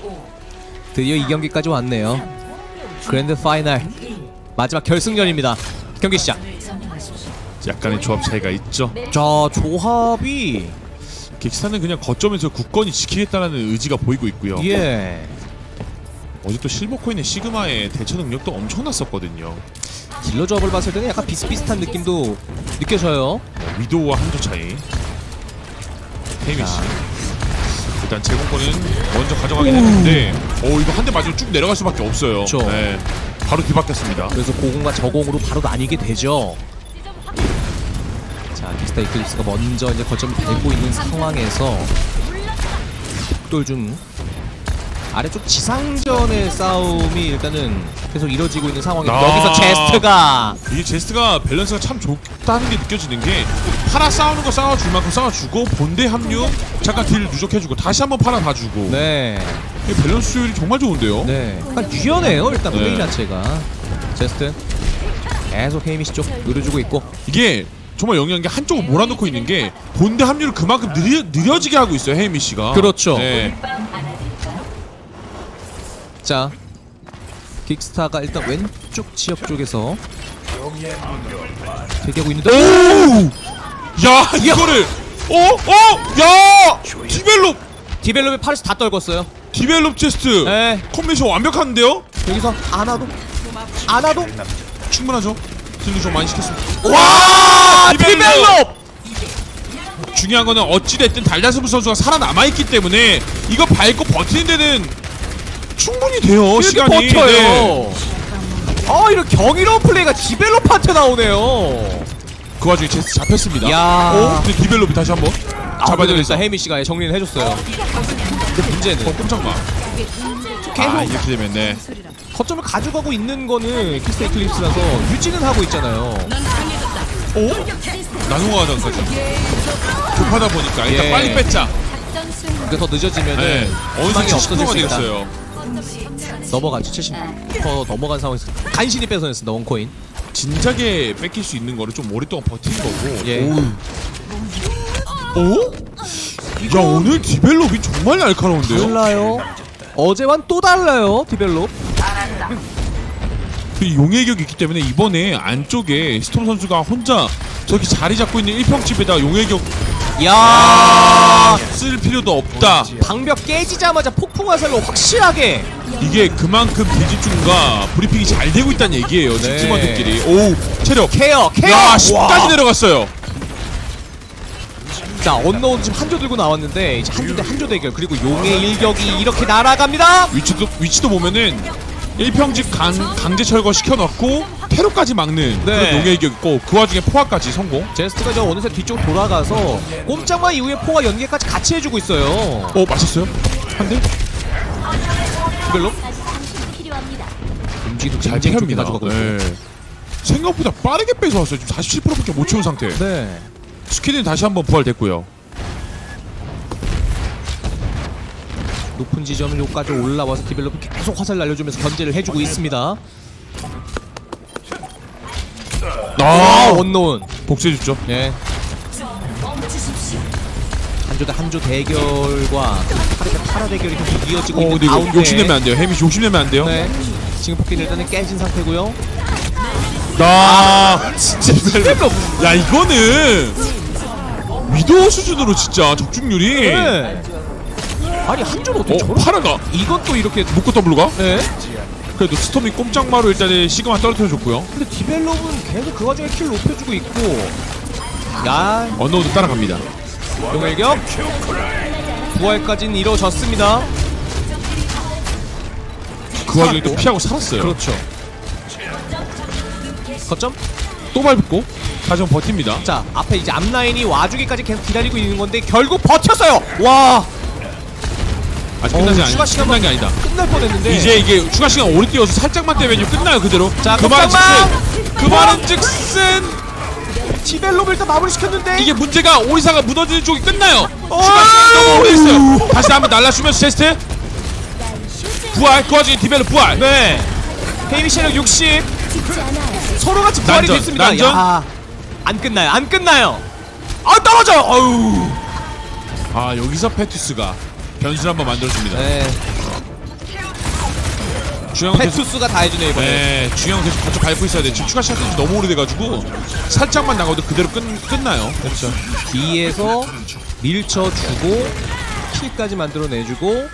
드디어 이 경기까지 왔네요. 그랜드 파이널 마지막 결승전입니다. 경기 시작. 약간의 조합 차이가 있죠. 자, 조합이 긱스타는 그냥 거점에서 굳건히 지키겠다는 의지가 보이고 있고요. 예. 어제 또 실버코인의 시그마의 대처 능력도 엄청났었거든요. 딜러 조합을 봤을 때는 약간 비슷비슷한 느낌도 느껴져요. 위도우와 한조 차이. 헤이미씨 일단 제공권은 먼저 가져가긴 했는데 이거 한 대 맞으면 쭉 내려갈 수밖에 없어요. 그쵸. 네, 바로 뒤바뀌었습니다. 그래서 고공과 저공으로 바로 나뉘게 되죠. 자, 긱스타 이클립스가 먼저 이제 거점을 밟고 있는 상황에서 벽돌 좀 아래쪽 지상전의 싸움이 일단은 계속 이뤄지고 있는 상황이고 여기서 제스트가 이게 제스트가 밸런스가 참 좋다는 게 느껴지는 게 파라 싸우는 거 싸워줄 만큼 싸워주고 본대 합류 잠깐 딜 누적해주고 다시 한번 파라 봐주고 네. 이 밸런스 효율이 정말 좋은데요. 네. 약간 유연해요 일단 네. 플레이 자체가. 제스트 계속 헤이미시 쪽 노려주고 있고 이게 정말 영리한 게 한쪽을 몰아넣고 있는 게 본대 합류를 그만큼 느려지게 하고 있어요 헤이미 씨가. 그렇죠. 네. 자, 긱스타가 일단 왼쪽 지역 쪽에서 대기하고 있는데 오! 야 이거를 야! 디벨롭의 팔에서 다 떨궜어요. 디벨롭 체스트 네. 콤비네이션 완벽한데요? 여기서 안와도 충분하죠? 딜도 좀 많이 시켰습니다. 와! 디벨롭! 중요한 거는 어찌됐든 달달스무 선수가 살아남아있기 때문에 이거 밟고 버티는 데는 충분히 돼요. 시간이 버텨요. 네. 이런 경이로운 플레이가 디벨롭한테 나오네요. 그 와중에 제스트 잡혔습니다. 야. 근데 디벨롭이 다시 한번 잡아야 되겠어. 일단 헤이미 씨가 정리를 해줬어요. 근데 문제는 꼼짝마. 계속 이렇게 되면 네. 거점을 가져가고 있는 거는 긱스타 이클립스라서 유지는 하고 있잖아요. 나노화장까지 급하다 보니까 일단 예. 빨리 뺐자. 근데 더 늦어지면은 네. 어느새 희망이 없어질 70%가 수 있다. 되겠어요. 넘어가죠. 70% 넘어간 상황에서 간신히 뺏어냈습니다. 원코인. 진작에 뺏길 수 있는 거를 좀 오랫동안 버틴 거고. 예. 야 오늘 디벨롭이 정말 날카로운데요? 달라요. 어제와는 또 달라요. 디벨롭. 그 용의 격이 있기 때문에 이번에 안쪽에 스톰 선수가 혼자 저기 자리 잡고 있는 1평집에다 용의 격 야, 쓸 필요도 없다. 방벽 깨지자마자 폭풍 화살로 확실하게. 이게 그만큼 비집중과 브리핑이 잘 되고 있다는 얘기예요. 네. 팀원들끼리. 오 체력. 케어. 야 10까지 내려갔어요. 자, 언노운 지금 한조 들고 나왔는데 이제 한조 대 한조 대결 그리고 용의 일격이 이렇게 날아갑니다. 위치도 보면은 1평집 강제 철거 시켜놓고 테러까지 막는 그런 용의 격 있고 그 와중에 포화까지 성공. 제스트가 저 어느새 뒤쪽 돌아가서 꼼짝마 이후에 포화 연계까지 같이 해주고 있어요. 맞췄어요? 한 대? 디벨롭 움직이도 잘 굉장히 좋게 피합니다. 가져가고 있어요. 네. 생각보다 빠르게 뺏어왔어요. 지금 47%밖에 못 채운 상태. 네. 스키드는 다시 한번 부활됐고요. 높은 지점 요까지 올라와서 디벨롭이 계속 화살 날려주면서 견제를 해주고 있습니다. 원노운 복수해줬죠. 예. 한조 대 한조 대결과 파라 대 파라 대결이 계속 이어지고 있는 근데 이거 가운데 욕심내면 안 돼요. 혜미 씨 욕심내면 안 돼요. 네. 지금 포켓 일단은 깨진 상태고요. 진짜 디벨롭. 야 이거는 위도우 수준으로 진짜 적중률이. 네. 아니 한조도 어떻게 저런 파라가 이건 또 이렇게 묶고 더블가? 네. 그래도 스톰이 꼼짝마로 일단은 시그마 떨어뜨려줬고요. 근데 디벨롭은 계속 그 와중에 킬 높여주고 있고. 야, 언노우도 따라갑니다. 용일격 부활까지는 이루어졌습니다. 그 와중에 또 피하고 살았어요. 그렇죠. 거점? 또 밟고 다시 한번 버팁니다. 자, 앞에 이제 앞라인이 와주기까지 계속 기다리고 있는 건데 결국 버텼어요. 와, 아직 끝나지 추가 시간 끝난 게 아니다. 끝날 뻔했는데 이제 이게 추가 시간 오래 뛰어서 살짝만 떼면 끝나요 그대로. 자, 그 말은 즉슨. 그 말은 즉슨. 디벨롭을 일단 마무리 시켰는데 이게 문제가 오리사가 무너지는 쪽이 끝나요. 추가 시간이 너무 오래 했어요. 다시 한번 날라주면서 제스트 부활. 그 와중에 디벨롭 부활. 네. 헤이미 체력 60. 서로 같이 부활이 난전, 됐습니다. 난전. 야, 안 끝나요. 안 끝나요. 떨어져. 어우. 여기서 페투스가 변수를 한번 만들어줍니다. 네. 중앙 계속 페투스가 다 해주네 이번에. 네, 중앙 계속 같이 밟고 있어야 돼. 지금 추가 시작된 지 너무 오래돼가지고 살짝만 나가도 그대로 끝나요. 그렇죠. 뒤에서 밀쳐주고 킬까지 만들어내주고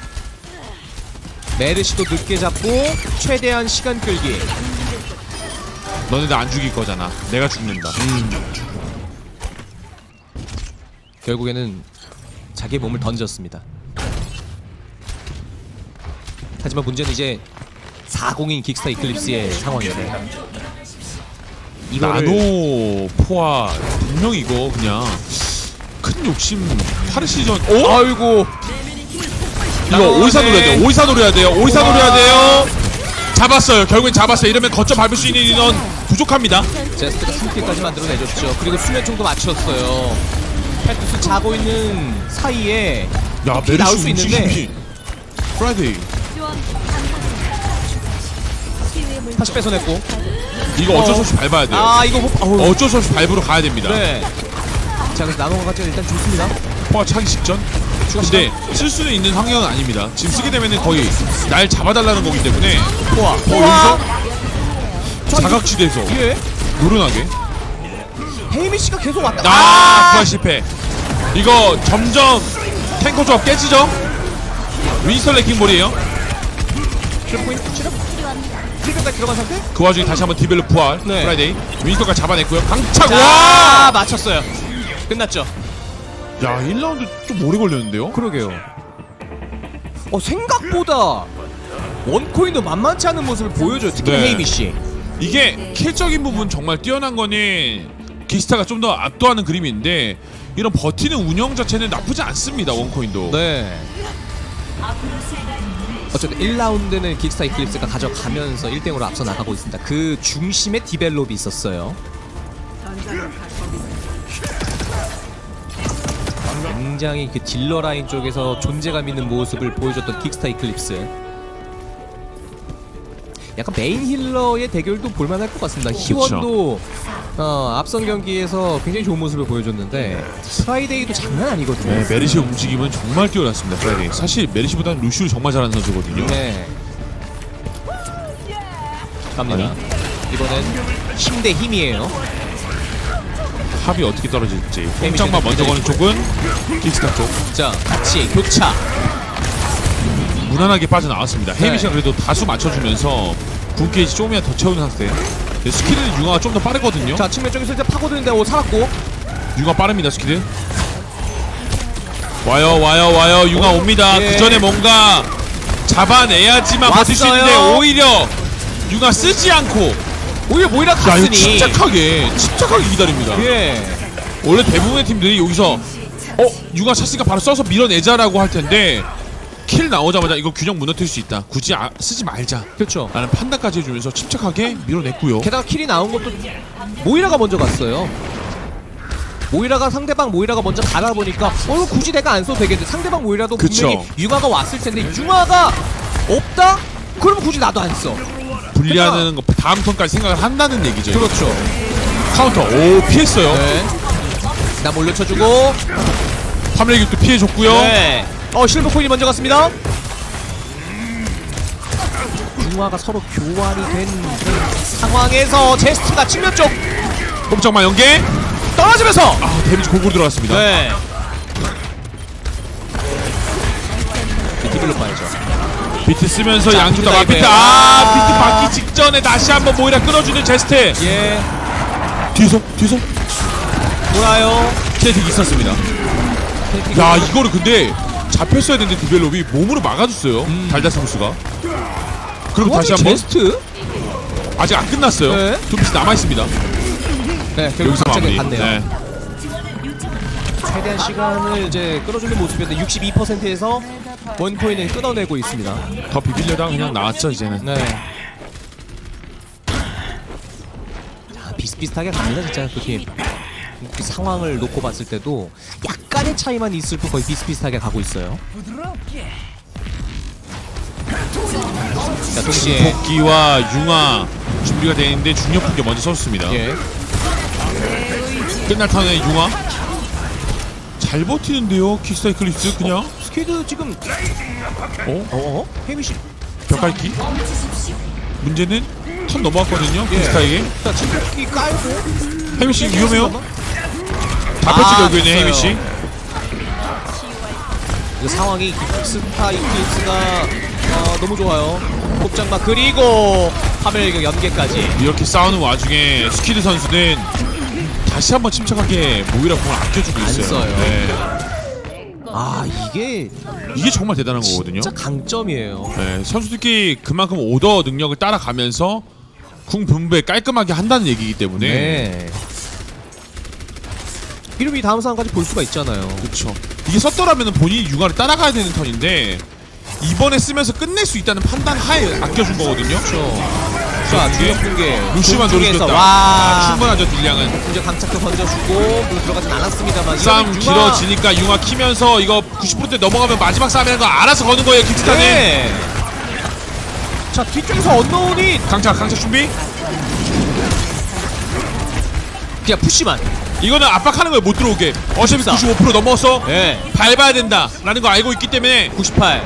메르시도 늦게 잡고 최대한 시간 끌기. 너네들 안 죽일 거잖아. 내가 죽는다. 결국에는 자기의 몸을 던졌습니다. 하지만 문제는 이제 4공인 긱스타 이클립스의 상황인데 이거를 나노 포화 분명 이거 그냥 큰 욕심 파르시전. 오? 아이고 이거 오이사 노려야 돼요. 오이사 노려야 돼요. 오이사 노려야 돼요. 잡았어요. 결국엔 잡았어요. 이러면 거점 밟을 수 있는 인원 부족합니다. 제스트가 3킬까지 만들어내줬죠. 그리고 수면총도 맞췄어요. 페투스 자고 있는 사이에 야, 킬 나올 메르시 수 있는데 움직임이 프라이데이. 다시 뺏어냈고. 이거 어쩔 수 없이 밟아야 돼요. 아 이거 어쩔 수 없이 밟으러 가야 됩니다. 네. 자 그래서 나노가 일단 좋습니다. 포화 차기 직전. 근데 쓸 수는 있는 상황은 아닙니다. 지금 쓰게 되면은 거의 날 잡아달라는 거기 때문에 포화. 여기서 자각지대에서 예. 노련하게. 헤이미 씨가 계속 왔다. 포화 실패. 이거 점점 탱커 조합 깨지죠? 윈스턴 레킹볼이에요. 포인트 치료. 킬까지 들어간 상태? 그 와중에 다시 한번 디벨롭 부활. 네. 프라이데이. 윈스턴까지 잡아냈고요. 강착. 자, 와! 맞췄어요. 끝났죠. 야, 1라운드 좀 오래 걸렸는데요? 그러게요. 생각보다 원코인도 만만치 않은 모습을 보여줘요. 특히 네. 헤이미 씨. 이게 킬적인 부분 정말 뛰어난 거니 기스타가 좀 더 압도하는 그림인데 이런 버티는 운영 자체는 나쁘지 않습니다. 원코인도. 네. 어쨌든 1라운드는 긱스타 이클립스가 가져가면서 1대0으로 앞서 나가고 있습니다. 그 중심에 디벨롭이 있었어요. 굉장히 그 딜러 라인 쪽에서 존재감 있는 모습을 보여줬던 긱스타 이클립스. 약간 메인 힐러의 대결도 볼만할 것 같습니다. 희원도 앞선 경기에서 굉장히 좋은 모습을 보여줬는데 프라이데이도 장난 아니거든요. 네, 메르시의 움직임은 정말 뛰어났습니다. 프라이데이. 사실 메르시보다는 루시우를 정말 잘하는 선수거든요. 네. 갑니다. 이번엔 힘 대 힘이에요. 합이 어떻게 떨어질지. 헤이미 꼼짝만 씨도 먼저 거는 쪽은 킥스타 쪽. 자, 같이 교차. 무난하게 빠져나왔습니다. 네. 헤이미 씨가 그래도 다수 맞춰주면서 군게이지 조금이나 더 채우는 상태. 네, 스킬은 융화가 좀 더 빠르거든요. 자, 측면 쪽에서 이제 파고드는데 살았고. 융화 빠릅니다. 스킬은. 와요. 융화 옵니다. 예. 그 전에 뭔가 잡아내야지만 버틸 수 왔어요. 있는데 오히려 융화 쓰지 않고. 오히려 모이라 야, 이거 갔으니. 침착하게 기다립니다. 예. 원래 대부분의 팀들이 여기서 융화 찼으니까 바로 써서 밀어내자라고 할 텐데 킬 나오자마자 이거 균형 무너뜨릴 수 있다. 굳이 쓰지 말자. 그렇죠. 라는 판단까지 해주면서 침착하게 밀어냈고요. 게다가 킬이 나온 것도 모이라가 먼저 갔어요. 모이라가 먼저 가다 보니까 이거 굳이 내가 안 써도 되겠는데 상대방 모이라도 그쵸. 분명히 융화가 왔을 텐데 융화가 없다? 그러면 굳이 나도 안 써. 분리하는 거 다음 턴까지 생각을 한다는 얘기죠. 그렇죠. 카운터. 오, 피했어요. 네. 나 몰려쳐주고. 탐레기도 피해줬고요. 네. 실버 코인이 먼저 갔습니다. 융화가 서로 교환이 된 상황에서 제스트가 측면 쪽 꼼짝마 연계. 떨어지면서 데미지 골고루 들어갔습니다. 네. 디벨롭 봐야죠. 비트 쓰면서 자, 양쪽 다 비트 비트. 다이브예요. 비트 받기 직전에 다시 한번 모이라 끊어주는 제스트. 예. 뒤에서 돌아요. 캐릭 있었습니다. 야, 이거를 근데 잡혔어야 되는데 디벨롭이 몸으로 막아줬어요. 달달 선수가. 그리고 다시 한번 제스트? 아직 안 끝났어요. 네. 두 피스 남아 있습니다. 네, 결국 여기서 갑자기 마무리. 갔네요. 네. 최대한 시간을 이제 끌어주는 모습이었는데 62%에서 원코인을 끊어내고 있습니다. 더 비빌려다가 그냥 나왔죠 이제는. 네. 자, 비슷비슷하게 갑니다 진짜 그 팀. 그 상황을 놓고 봤을 때도 약간의 차이만 있을 뿐 거의 비슷비슷하게 가고 있어요. 자, 동시에 복귀와 융화 준비가 되어 있는데 중력 풍계 먼저 썼습니다. 예. 끝날 턴에 융화 잘 버티는데요. 킥스타 이클립스 그냥. 스케이드 지금 헤이미 씨 벽갈기. 문제는 턴 넘어왔거든요. 빅스타에게. 일단 침묵기 깔고 혜민씨 위험해요. 다 펼치 결국에는 혜민씨. 이 상황이 스타 이클립스가 너무 좋아요. 곱장막 그리고 화면의 연계까지. 이렇게 싸우는 와중에 스키드 선수는 다시 한번 침착하게 모이라 공을 아껴주고 있어요. 써요. 네. 이게 정말 대단한 거거든요. 진짜 강점이에요. 네, 선수들끼리 그만큼 오더 능력을 따라가면서 궁 분배 깔끔하게 한다는 얘기이기 때문에. 네. 이름이 다음 상황까지 볼 수가 있잖아요. 그렇죠. 이게 썼더라면 본인이 융화를 따라가야 되는 턴인데 이번에 쓰면서 끝낼 수 있다는 판단 하에 아껴준 거거든요. 그렇죠. 자, 중력 붕괴 루시만 노려줬다. 와, 충분하죠 딜량은. 이제 강착도 던져주고 물론 들어가진 않았습니다만 싸움 길어지니까 융화 키면서 이거 90%대 넘어가면 마지막 싸움이라는 거 알아서 거는 거예요 킥스타는. 네. 자, 뒤쪽에서 언노운이 강착 준비. 그냥 푸시만. 이거는 압박하는 거예요. 못 들어오게. 어차피 95% 넘어서 네. 밟아야 된다라는 거 알고 있기 때문에. 98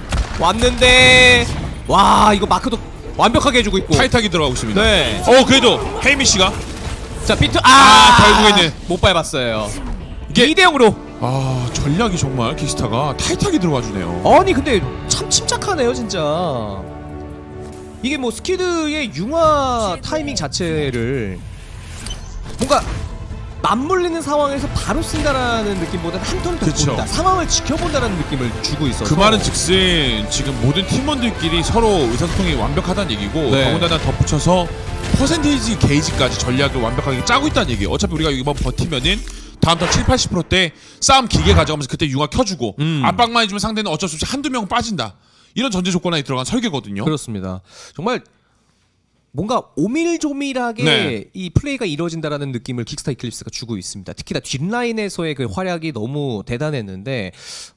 왔는데 와, 이거 마크도 완벽하게 해주고 있고 타이트하게 들어가고 있습니다. 네. 그래도 혜미 씨가 자, 비트 결국에는 못 밟았어요. 이게 2대0으로. 전략이 정말 킥스타가 타이트하게 들어가 주네요. 아니 근데 참 침착하네요 진짜. 이게 뭐 스키드의 융화 타이밍 자체를 뭔가 맞물리는 상황에서 바로 쓴다라는 느낌보다 한 턴 더 본다, 상황을 지켜본다라는 느낌을 주고 있어서. 그 말은 즉슨 지금 모든 팀원들끼리 서로 의사소통이 완벽하다는 얘기고, 네. 더군다나 덧붙여서 퍼센테이지 게이지까지 전략을 완벽하게 짜고 있다는 얘기예요. 어차피 우리가 이번 버티면은 다음 턴 70~80%대 싸움 길게 가져가면서 그때 융화 켜주고 압박만 해주면 상대는 어쩔 수 없이 한두 명 빠진다, 이런 전제 조건에 들어간 설계거든요. 그렇습니다. 정말 뭔가 오밀조밀하게 네. 이 플레이가 이루어진다라는 느낌을 킥스타 이클립스가 주고 있습니다. 특히나 뒷라인에서의 그 활약이 너무 대단했는데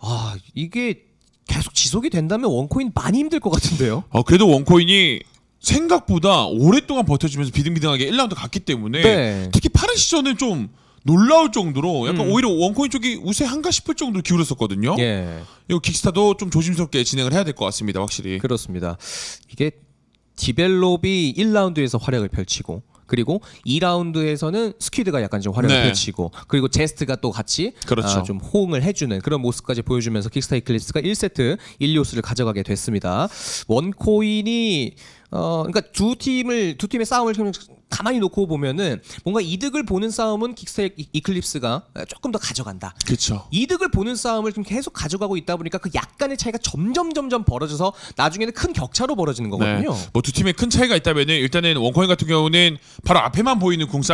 이게 계속 지속이 된다면 원코인 많이 힘들 것 같은데요. 그래도 원코인이 생각보다 오랫동안 버텨주면서 비등비등하게 1라운드 갔기 때문에 네. 특히 파른 시전은 좀 놀라울 정도로 약간 오히려 원코인 쪽이 우세한가 싶을 정도로 기울었었거든요. 예. 이거 킥스타도 좀 조심스럽게 진행을 해야 될 것 같습니다. 확실히. 그렇습니다. 이게 디벨롭이 1라운드에서 활약을 펼치고, 그리고 2라운드에서는 스퀴드가 약간 좀 활약을 펼치고, 그리고 제스트가 또 같이 그렇죠. 좀 호응을 해주는 그런 모습까지 보여주면서 킥스타 이클립스가 1세트 일리오스를 가져가게 됐습니다. 원코인이 그러니까 두 팀의 싸움을 가만히 놓고 보면은 뭔가 이득을 보는 싸움은 킥스타 이클립스가 조금 더 가져간다. 그렇죠. 이득을 보는 싸움을 좀 계속 가져가고 있다 보니까 그 약간의 차이가 점점 벌어져서 나중에는 큰 격차로 벌어지는 거거든요. 네. 뭐 두 팀에 큰 차이가 있다면은 일단은 원코인 같은 경우는 바로 앞에만 보이는 궁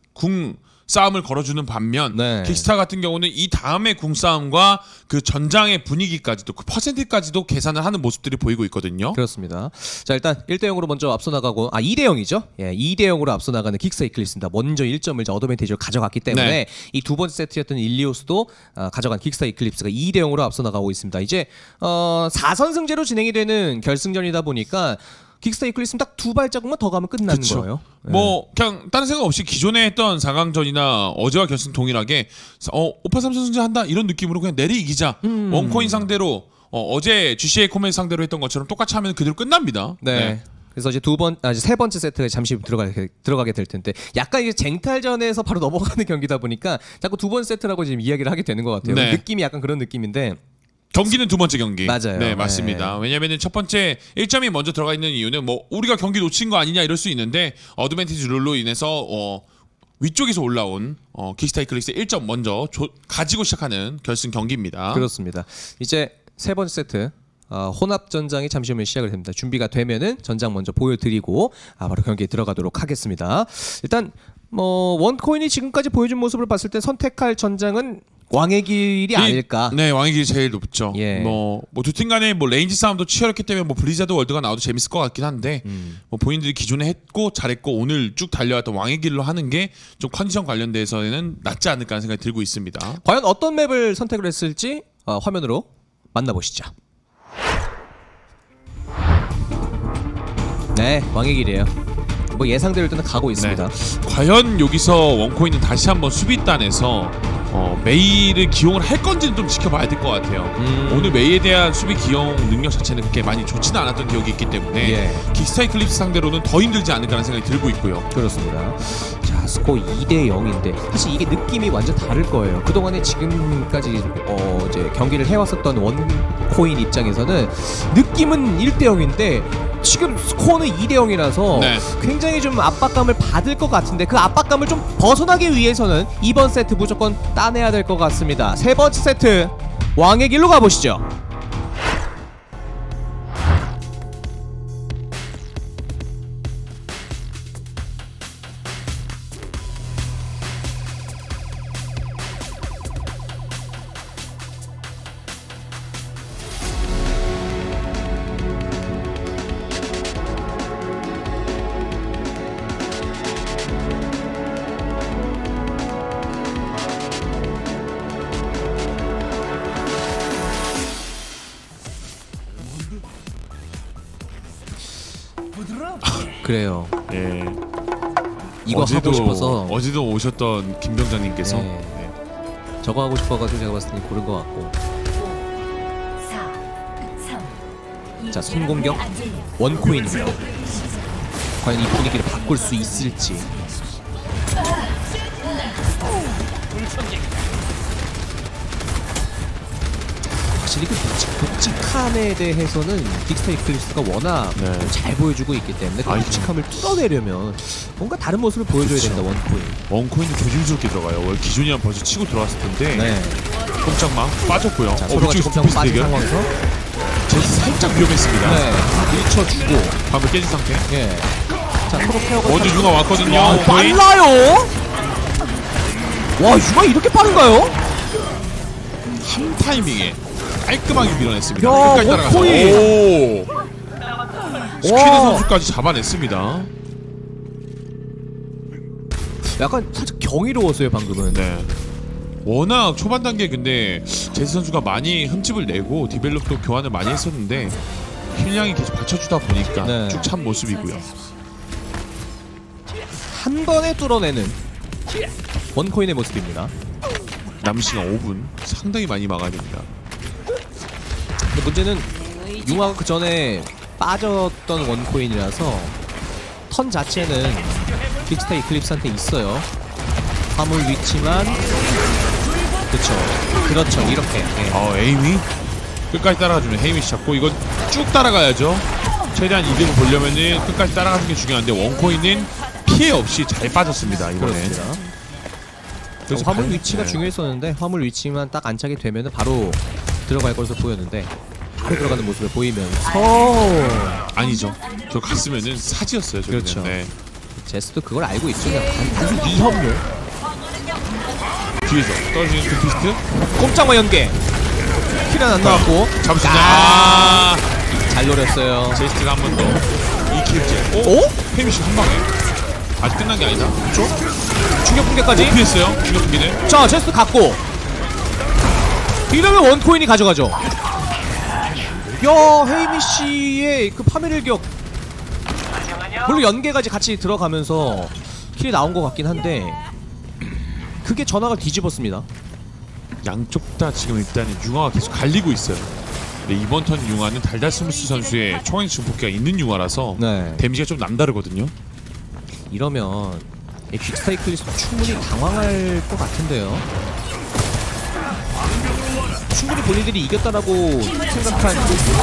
싸움을 걸어주는 반면, 네. 킥스타 같은 경우는 이 다음에 궁싸움과 그 전장의 분위기까지도, 그 퍼센트까지도 계산을 하는 모습들이 보이고 있거든요. 그렇습니다. 자, 일단 1대0으로 먼저 앞서 나가고 2대0이죠. 예, 2대0으로 앞서 나가는 킥스타 이클립스입니다. 먼저 1점을 어드밴티지로 가져갔기 때문에 네. 이 두 번째 세트였던 일리오스도 가져간 킥스타 이클립스가 2대0으로 앞서 나가고 있습니다. 이제 4선승제로 진행이 되는 결승전이다 보니까 킥스타 이클립스는 딱 두 발자국만 더 가면 끝나는 그쵸. 거예요. 뭐 그냥 다른 생각 없이 기존에 했던 4강전이나 어제와 결승 동일하게 5파 3선승제 한다 이런 느낌으로 그냥 내리 이기자, 원코인 상대로 어제 GCA 코멘 상대로 했던 것처럼 똑같이 하면 그대로 끝납니다. 네. 그래서 이제 세 번째 세트가 잠시 들어가게 될 텐데, 약간 이제 쟁탈전에서 바로 넘어가는 경기다 보니까 자꾸 두 번째 세트라고 지금 이야기를 하게 되는 것 같아요. 네. 느낌이 약간 그런 느낌인데. 경기는 두 번째 경기. 맞아요. 네, 맞습니다. 왜냐면은 첫 번째 1점이 먼저 들어가 있는 이유는 뭐 우리가 경기 놓친 거 아니냐 이럴 수 있는데, 어드밴티지 룰로 인해서 위쪽에서 올라온 킥스타 이클립스의 1점 먼저 가지고 시작하는 결승 경기입니다. 그렇습니다. 이제 세 번째 세트 혼합 전장이 잠시 후면 시작을 됩니다. 준비가 되면은 전장 먼저 보여드리고 바로 경기에 들어가도록 하겠습니다. 일단 원코인이 지금까지 보여준 모습을 봤을 때 선택할 전장은 왕의 길이 아닐까. 네, 왕의 길이 제일 높죠. 예. 뭐 두 팀 간에 뭐 레인지 싸움도 치열했기 때문에 뭐 블리자드 월드가 나와도 재밌을 것 같긴 한데, 뭐 본인들이 기존에 했고 잘했고 오늘 쭉 달려왔던 왕의 길로 하는 게 좀 컨디션 관련돼서는 낫지 않을까 하는 생각이 들고 있습니다. 과연 어떤 맵을 선택을 했을지 화면으로 만나보시죠. 네, 왕의 길이에요. 뭐 예상대로 일단 가고 있습니다. 네. 과연 여기서 원코인은 다시 한번 수비단에서 메이를 기용을 할 건지는 좀 지켜봐야 될 것 같아요. 오늘 메이에 대한 수비 기용 능력 자체는 그렇게 많이 좋지는 않았던 기억이 있기 때문에 예. 긱스타 이클립스 상대로는 더 힘들지 않을까라는 생각이 들고 있고요. 그렇습니다. 자, 스코어 2대 0인데 사실 이게 느낌이 완전 다를 거예요. 그동안에 지금까지 이제 경기를 해왔었던 원코인 입장에서는 느낌은 1대 0인데 지금 스코어는 2대 0이라서 네. 굉장히 좀 압박감을 받을 것 같은데 그 압박감을 좀 벗어나기 위해서는 이번 세트 무조건 따내야 될 것 같습니다. 세 번째 세트 왕의 길로 가보시죠. 그래요. 예. 이거 하고 싶어서 어제도 오셨던 김병장님께서 네. 저거 하고 싶어가지고 제가 봤을 때 고른 것 같고. 자, 선공격 원코인입니다. 과연 이 분위기를 바꿀 수 있을지. 확실히 그 묵직함에 대해서는 긱스타 이클립스가 워낙 네. 잘 보여주고 있기 때문에 그 아이고. 묵직함을 뚫어내려면 뭔가 다른 모습을 보여줘야 그쵸. 된다. 원코인. 원코인도 조심스럽게 들어가요. 원래 기존이랑 벌써 치고 들어왔을 텐데 네. 꼼짝마 빠졌고요. 자, 서로가 위쪽에서 조금 빠진 대결. 상황에서 제이스 살짝 위험했습니다. 네. 밀쳐주고. 방금 깨진 상태. 예. 자, 서로 페어가 먼저 융화 왔거든요. 와, 원코인. 빨라요. 와, 융화 이렇게 빠른가요? 한 타이밍에 깔끔하게 밀어냈습니다. 야, 끝까지 따라가서 원코인. 오! 스퀴드 와. 선수까지 잡아냈습니다. 약간 살짝 경이로웠어요 방금은. 네. 워낙 초반 단계 근데 제이스 선수가 많이 흠집을 내고 디벨롭도 교환을 많이 했었는데 힐량이 계속 받쳐주다 보니까 네. 쭉 찬 모습이고요. 한 번에 뚫어내는 원코인의 모습입니다. 남은 시간 5분 상당히 많이 막아야 됩니다. 근데 문제는 융화가 그 전에 빠졌던 원코인이라서 턴 자체는 빅스타 이클립스한테 있어요. 화물 위치만 그렇죠 이렇게. 예. 에이미 끝까지 따라가주면 헤이미씨 잡고 이건 쭉 따라가야죠. 최대한 이득을 보려면은 끝까지 따라가는 게 중요한데 원코인은 피해 없이 잘 빠졌습니다 이번에. 그렇습니다. 그래서 화물 발- 위치가 네. 중요했었는데 화물 위치만 딱 안착이 되면은 바로 들어갈 것으로 보였는데 바로 들어가는 모습을 보이면서 아니죠. 저 갔으면은 사지였어요. 저기는. 그렇죠. 네. 제스도 그걸 알고 있죠. 그냥 단순 위협률. 뒤에서 떨어지는 그 피스트 꼼짝마 연계. 킬은 안 나왔고. 잡을 수 있냐? 아, 잘 노렸어요. 제스트가 한 번 더 2킬째. 오? 헤이미씨 한 방에 아직 끝난 게 아니다. 그렇죠? 충격 붕괴까지. 피했어요. 충격 붕괴는. 자, 제스트 갖고. 이러면 원코인이 가져가죠. 야, 헤이미 씨의 그 파멸일격. 물론 연계까지 같이 들어가면서 킬이 나온 것 같긴 한데 그게 전황을 뒤집었습니다. 양쪽 다 지금 일단은 융화가 계속 갈리고 있어요. 근데 이번 턴 융화는 달달스무스 선수의 총알 증폭기가 있는 융화라서 네. 데미지가 좀 남다르거든요. 이러면 이 빅스타 이클립스 충분히 당황할 것 같은데요. 충분히 본인들이 이겼다라고 생각한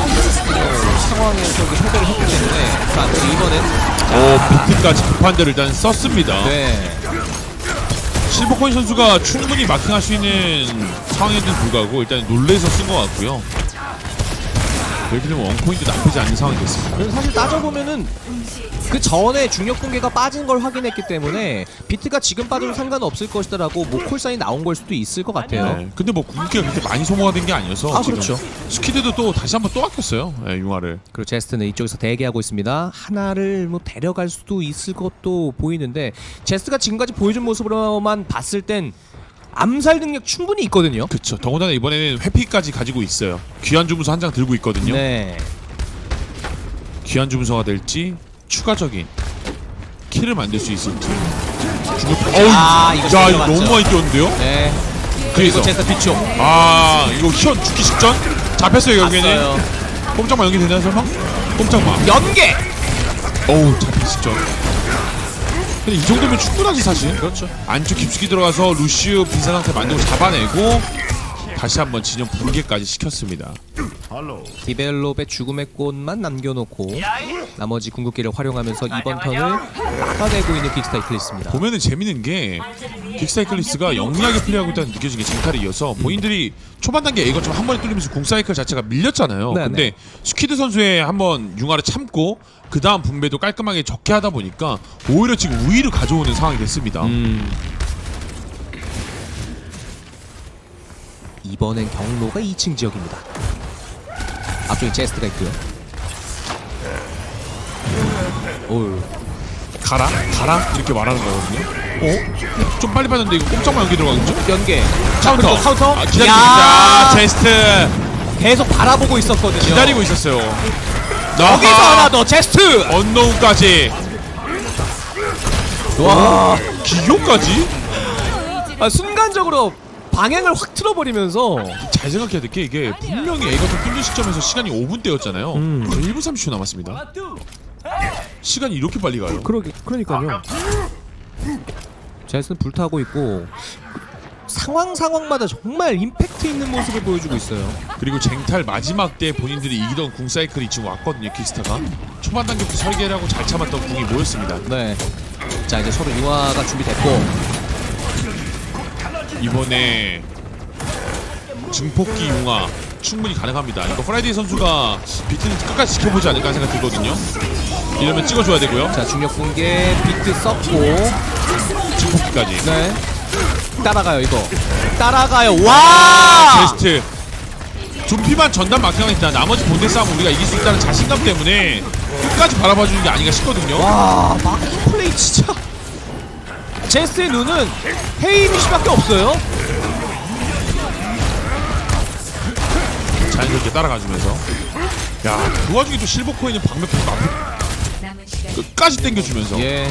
상황에서 패배를 했기 때문에 자, 이번엔 비트까지 급한대를 일단 썼습니다. 네. 실버코인 선수가 충분히 마킹할 수 있는 상황에도 불구하고 일단 놀래서 쓴 것 같고요. 이렇게 되면 원코인도 나쁘지 않은 상황이 됐습니다. 그래서 사실 따져보면은 그 전에 중력 붕괴가 빠진 걸 확인했기 때문에 비트가 지금 빠져도 상관없을 것이다라고 뭐 콜사인이 나온 걸 수도 있을 것 같아요. 네. 근데 뭐 궁극기가 그렇게 많이 소모가 된 게 아니어서 아, 지금 그렇죠. 스키드도 또 다시 한번 또 아꼈어요. 네, 융화를. 그리고 제스트는 이쪽에서 대기하고 있습니다. 하나를 뭐 데려갈 수도 있을 것도 보이는데 제스트가 지금까지 보여준 모습으로만 봤을 땐 암살 능력 충분히 있거든요. 그쵸. 더군다나 이번에는 회피까지 가지고 있어요. 귀한 주문서 한 장 들고 있거든요. 네. 귀한 주문서가 될지 추가적인 킬을 만들 수 있을지. 아, 이거 야, 이거 맞죠? 너무 많이 뛰었는데요? 네. 뒤에서. 제스타 뒤쪽. 아 이거 희연 죽기 직전 잡혔어요 결국에는. 봤어요. 꼼짝마 연기 되나요 설마? 꼼짝마. 연계. 어우 잡히기 직전. 근데 이 정도면 충분하지 사실. 그렇죠. 안쪽 깊숙이 들어가서 루시우 비상 상태 만들고 잡아내고 다시 한번 진영 붕괴까지 시켰습니다. 디벨롭의 죽음의 꽃만 남겨놓고 나머지 궁극기를 활용하면서 이번 턴을 막아내고 있는 킥스타 이클리스입니다. 보면은 재밌는 게 킥스타 이클리스가 영리하게 플레이하고 있다는 느껴지는 게 쟁탈에 이어서 본인들이 초반 단계 A 거점 한 번에 뚫리면서 공사이클 자체가 밀렸잖아요. 네네. 근데 스퀴드 선수의 한번 융화를 참고 그 다음 분배도 깔끔하게 적게 하다 보니까 오히려 지금 우위를 가져오는 상황이 됐습니다. 이번엔 경로가 2층 지역입니다. 앞쪽에 제스트가 있고요. 오, 가라? 가라? 이렇게 말하는 거거든요. 어? 좀 빨리 봤는데 이거 꼼짝마 연기 들어가겠죠? 연계. 카운터! 카운터. 아, 기다리고 야! 있다. 제스트! 계속 바라보고 있었거든요. 기다리고 있었어요. 여기서 하나 더 제스트. 언노운까지. 와, 기교까지? 순간적으로 방향을 확 틀어버리면서. 잘 생각해야 될 게 이게 분명히 A가 좀 뚫린 시점에서 시간이 5분대였잖아요. 1분 30초 남았습니다. 시간이 이렇게 빨리 가요. 그러니까요. 제스는 불타고 있고 상황마다 정말 임팩트 있는 모습을 보여주고 있어요. 그리고 쟁탈 마지막 때 본인들이 이기던 궁 사이클이 지금 왔거든요. 킥스타가 초반 단계부터 설계를 하고 잘 참았던 궁이 모였습니다. 네. 자 이제 서로 융화가 준비됐고 이번에 증폭기 융화 충분히 가능합니다. 이거 프라이데이 선수가 비트는 끝까지 지켜보지 않을까 하는 생각 들거든요. 이러면 찍어줘야 되고요. 자 중력 붕괴 비트 썼고 증폭기까지. 네. 따라가요 이거. 따라가요. 와! 제스트 둠피만 전담 마킹하면 있다. 나머지 본대 싸움 우리가 이길 수 있다는 자신감 때문에 끝까지 바라봐주는 게 아닌가 싶거든요. 와, 마킹 플레이 진짜. 제스의 눈은 헤이미시밖에 없어요. 자연스럽게 따라가주면서 야, 그 와중에 또 실버코인은 방벽부터 앞에 끝까지 당겨주면서 예.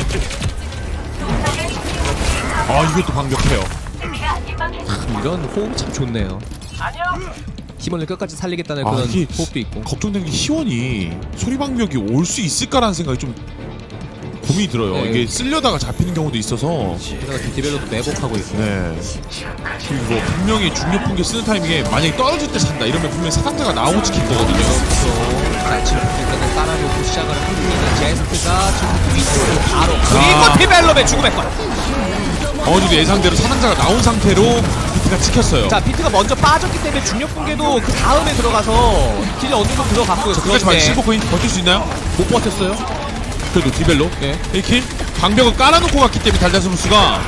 아, 이것도 방벽해요. 이런 호흡 참 좋네요. 팀원을 끝까지 살리겠다는 아, 그런 이게 호흡도 있고. 걱정되는 게 희원이 소리방벽이 올 수 있을까라는 생각이 좀 고민이 들어요. 네. 이게 쓸려다가 잡히는 경우도 있어서. 게다가 디벨로도 매복하고 있고. 네. 그리고 분명히 중력 붕괴 쓰는 타이밍에 만약에 떨어질 때 산다 이러면 분명히 사상자가 나오고 찍힐 거거든요. 자, 지금 일단은 깔아놓고 시작을 하고 있는 제스트가 지금 위쪽으로 바로. 그리고 디벨롭의 죽음의 것. 어느 정도 예상대로 사상자가 나온 상태로 비트가 찍혔어요. 자, 비트가 먼저 빠졌기 때문에 중력 붕괴도 그 다음에 들어가서 딜이 어느 정도 들어갔고요. 끝까지 봐요. 실버코인 버틸 수 있나요? 못 버텼어요. 그래도 디벨로 예. 1킬 방벽을 깔아놓고 갔기 때문에 달달스무스가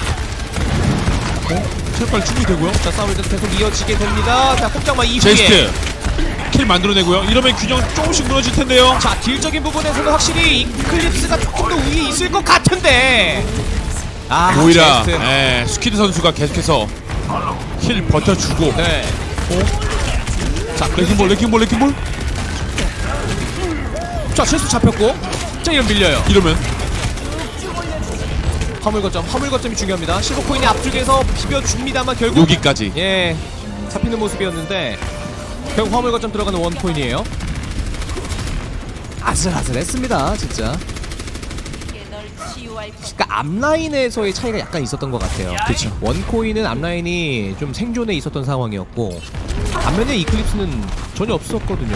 체력발 충분히 되고요. 자, 싸움이 계속 이어지게 됩니다. 자, 꼼짝마 이후에. 제스트 킬 만들어내고요. 이러면 균형 조금씩 무너질 텐데요. 자, 딜적인 부분에서는 확실히 이클립스가 조금 더 위에 있을 것 같은데. 아, 오히려 제스트. 스퀴드 선수가 계속해서 킬 버텨주고. 네. 자, 레킹볼. 자, 실수 잡혔고. 자, 이런 밀려요. 이러면 화물거점이 중요합니다. 실버코인이 앞쪽에서 비벼줍니다만 결국 여기까지. 예, 잡히는 모습이었는데 결국 화물거점 들어가는 원코인이에요. 아슬아슬했습니다, 진짜. 그러니까 앞라인에서의 차이가 약간 있었던 것 같아요. 그렇죠. 원코인은 앞라인이 좀 생존에 있었던 상황이었고 반면에 이클립스는 전혀 없었거든요.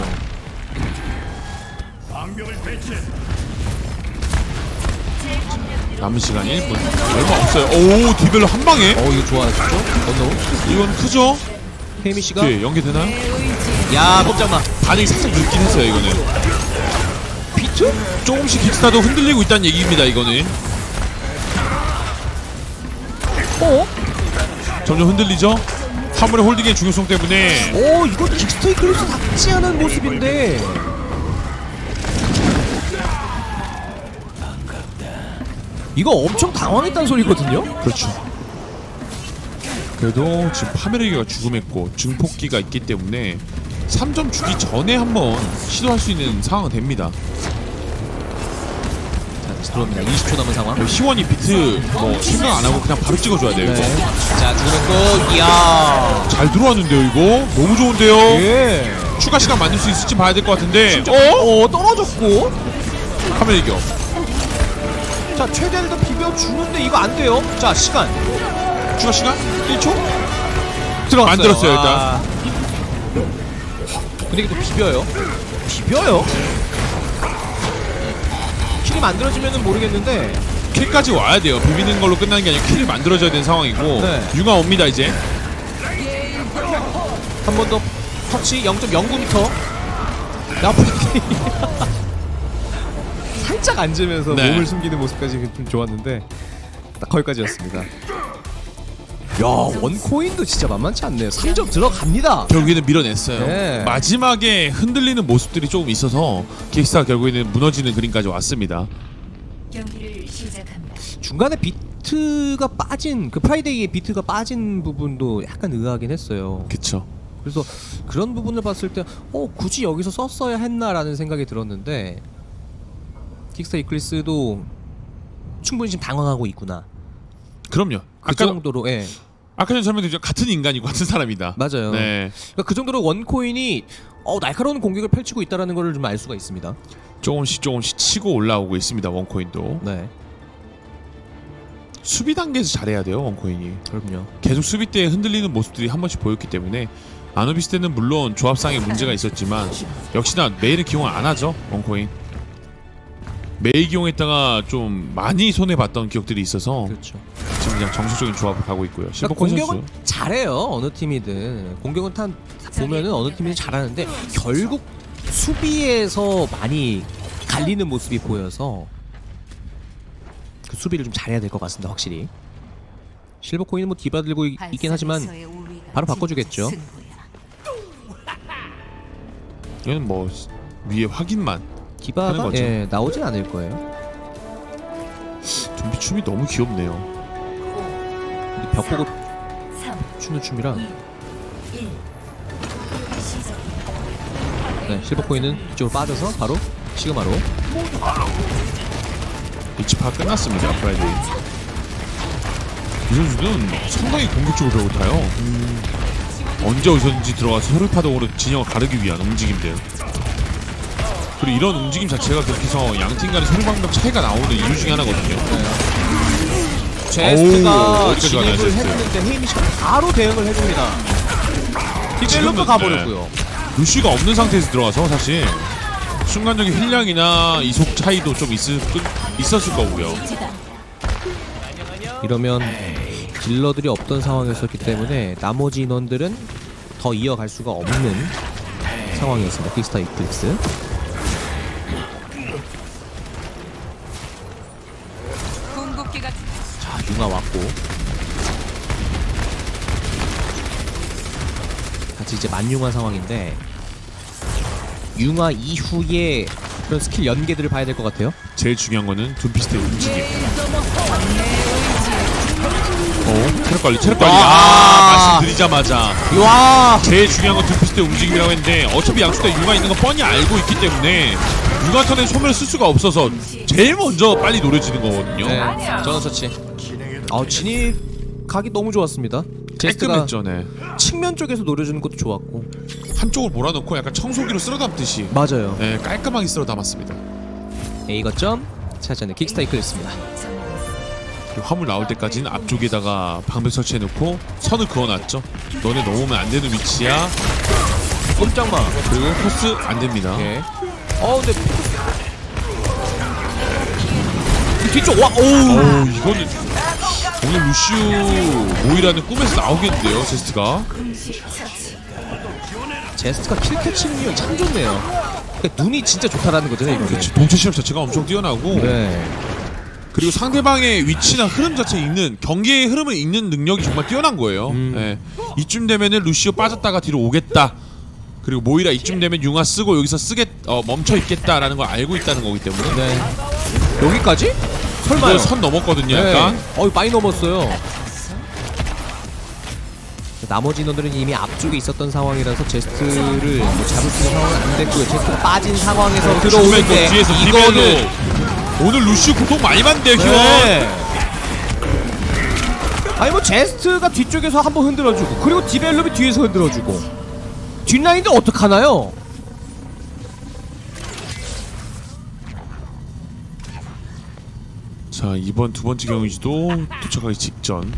남은 시간 1분 얼마 없어요. 오, 디벨로 한 방에. 이거 좋아졌죠? 이건 크죠? 헤미 씨가 예, 연계되나요? 야, 꼼짝마. 반응이 살짝 늦긴 했어요. 이거는 비트? 조금씩 킥스타도 흔들리고 있다는 얘기입니다. 이거는 점점 흔들리죠? 화물의 홀딩의 중요성 때문에. 이건 킥스타 이클립스 낫지 않은 모습인데. 이거 엄청 당황했다는 소리거든요? 그렇죠. 그래도 지금 파멸의기가 죽음했고 증폭기가 있기 때문에 3점 주기 전에 한번 시도할 수 있는 상황은 됩니다. 다시 들어옵니다. 20초 남은 상황. 희원이 비트 뭐 생각 안 하고 그냥 바로 찍어줘야 돼요. 네. 이거. 자, 죽는 거, 이야. 잘 들어왔는데요, 이거? 너무 좋은데요? 예. 추가 시간 만들 수 있을지 봐야 될 것 같은데. 떨어졌고. 하면 이겨. 자, 최대를 더 비벼주는데 이거 안 돼요. 자, 시간. 추가 시간? 1초? 들어갔어요. 만들었어요, 일단. 근데 이게 또 비벼요. 비벼요? 킬이 만들어지면은 모르겠는데. 킬까지 와야 돼요. 비비는 걸로 끝나는 게 아니라 킬이 만들어져야 되는 상황이고. 네. 융화 옵니다, 이제. 한 번 더 터치 0.09m. 나쁘게 살짝 앉으면서 네. 몸을 숨기는 모습까지 좀 좋았는데 딱 거기까지였습니다. 야, 원코인도 진짜 만만치 않네요. 3점 들어갑니다. 결국에는 밀어냈어요. 네. 마지막에 흔들리는 모습들이 조금 있어서 기획사가 결국에는 무너지는 그림까지 왔습니다. 경기를 시작합니다. 중간에 비트가 빠진 그 프라이데이의 비트가 빠진 부분도 약간 의아하긴 했어요. 그쵸. 그래서 그런 부분을 봤을 때 굳이 여기서 썼어야 했나라는 생각이 들었는데 킥스타 이클리스도 충분히 지금 당황하고 있구나. 그럼요. 그 정도로 아까 전에 설명드렸죠. 같은 인간이고 같은 사람이다. 맞아요. 네. 그러니까 그 정도로 원코인이 날카로운 공격을 펼치고 있다라는 걸 좀 알 수가 있습니다. 조금씩 치고 올라오고 있습니다. 원코인도. 네, 수비 단계에서 잘해야 돼요. 원코인이. 그럼요. 계속 수비 때 흔들리는 모습들이 한 번씩 보였기 때문에 아누비스 때는 물론 조합상의 문제가 있었지만 역시나 매일은 기용을 안 하죠. 원코인. 매일 기용했다가 좀 많이 손해봤던 기억들이 있어서 그렇죠. 지금 그냥 정석적인 조합을 가고 있고요. 그러니까 실버코인 공격은 선수. 잘해요. 어느 팀이든 공격은 보면은 어느 팀이든 잘하는데 결국 수비에서 많이 갈리는 모습이 보여서 그 수비를 좀 잘해야 될 것 같습니다. 확실히. 실버코인은 뭐 디바 들고 있긴 하지만 바로 바꿔주겠죠. 이건 뭐 위에 확인만. 디바가 거죠. 나오진 않을 거예요. 좀비 춤이 너무 귀엽네요. 근데 벽 보고 추는 춤이라. 네, 실버코인은 이쪽으로 빠져서 바로 시그마로. 위치 파악 끝났습니다. 프라이데이. 이 선수는 상당히 공격적으로 배고 타요. 언제 어디서든지 들어가서 소리파동으로 진영을 가르기 위한 움직임들. 그리고 이런 움직임 자체가 그렇게 해서 양팀 간의 소리방벽 차이가 나오는 이유 중에 하나거든요. 제스트가 어디까지 가나요, 진입을 제스트? 했는데 헤이미시가 바로 대응을 해줍니다. 디벨로퍼 지금은, 가버렸고요. 루시가 없는 상태에서 들어가서 사실 순간적인 힐량이나 이속 차이도 좀 있었을 거고요. 이러면 딜러들이 없던 상황이었기 때문에 나머지 인원들은 더 이어갈 수가 없는 상황이었습니다. 킥스타 이클립스. 자, 융화 왔고 같이 이제 만융화 상황인데 융화 이후에 그런 스킬 연계들을 봐야 될 것 같아요. 제일 중요한 거는 둠피스트의 움직임. 체력 관리. 말씀드리자마자 와, 제일 중요한 건 둠피스트의 움직임이라고 했는데 어차피 양쪽에 융화 있는 건 뻔히 알고 있기 때문에 융화 턴에 소멸을 쓸 수가 없어서 제일 먼저 빨리 노려지는 거거든요. 네, 전원 처치. 진입 각이 너무 좋았습니다. 제스트가 깔끔했죠. 네. 측면 쪽에서 노려주는 것도 좋았고. 한쪽을 몰아놓고 약간 청소기로 쓸어 담듯이 맞아요. 네, 깔끔하게 쓸어 담았습니다. A 거점 찾아낸 킥스타 이클립스입니다. 그리고 화물 나올 때까지는 앞쪽에다가 방벽 설치해놓고 선을 그어놨죠. 너네 넘어오면 안 되는 위치야. 꼼짝마. 그리고 코스 안 됩니다. 예. 근데 뒤쪽 와. 이거는 오늘 루시우 모이라는 꿈에서 나오겠는데요, 제스트가. 제스트가 킬 캐치 능력이 참 좋네요. 그러니까 눈이 진짜 좋다라는 거죠, 이거. 그렇죠. 동체 시험 자체가 엄청 뛰어나고. 네. 그리고 상대방의 위치나 흐름 자체 읽는 경기의 흐름을 읽는 능력이 정말 뛰어난 거예요. 네. 이쯤 되면은 루시오 빠졌다가 뒤로 오겠다. 그리고 모이라 이쯤 되면 융화 쓰고 여기서 멈춰 있겠다라는 걸 알고 있다는 거기 때문에. 네. 여기까지? 설마요? 선 넘었거든요, 네. 약간. 많이 넘었어요. 나머지 인원들은 이미 앞쪽에 있었던 상황이라서 제스트를 잡을 수 있는 상황은 안 됐고요. 제스트가 빠진 상황에서 들어오는데 뒤에서 이거는 이거는 오늘 루시우 고통 많이 받는데요, 키원. 네. 아니 뭐 제스트가 뒤쪽에서 한번 흔들어주고 그리고 디벨롭이 뒤에서 흔들어주고 뒷라인도 어떡하나요? 자, 이번 두 번째 경기지도 도착하기 직전.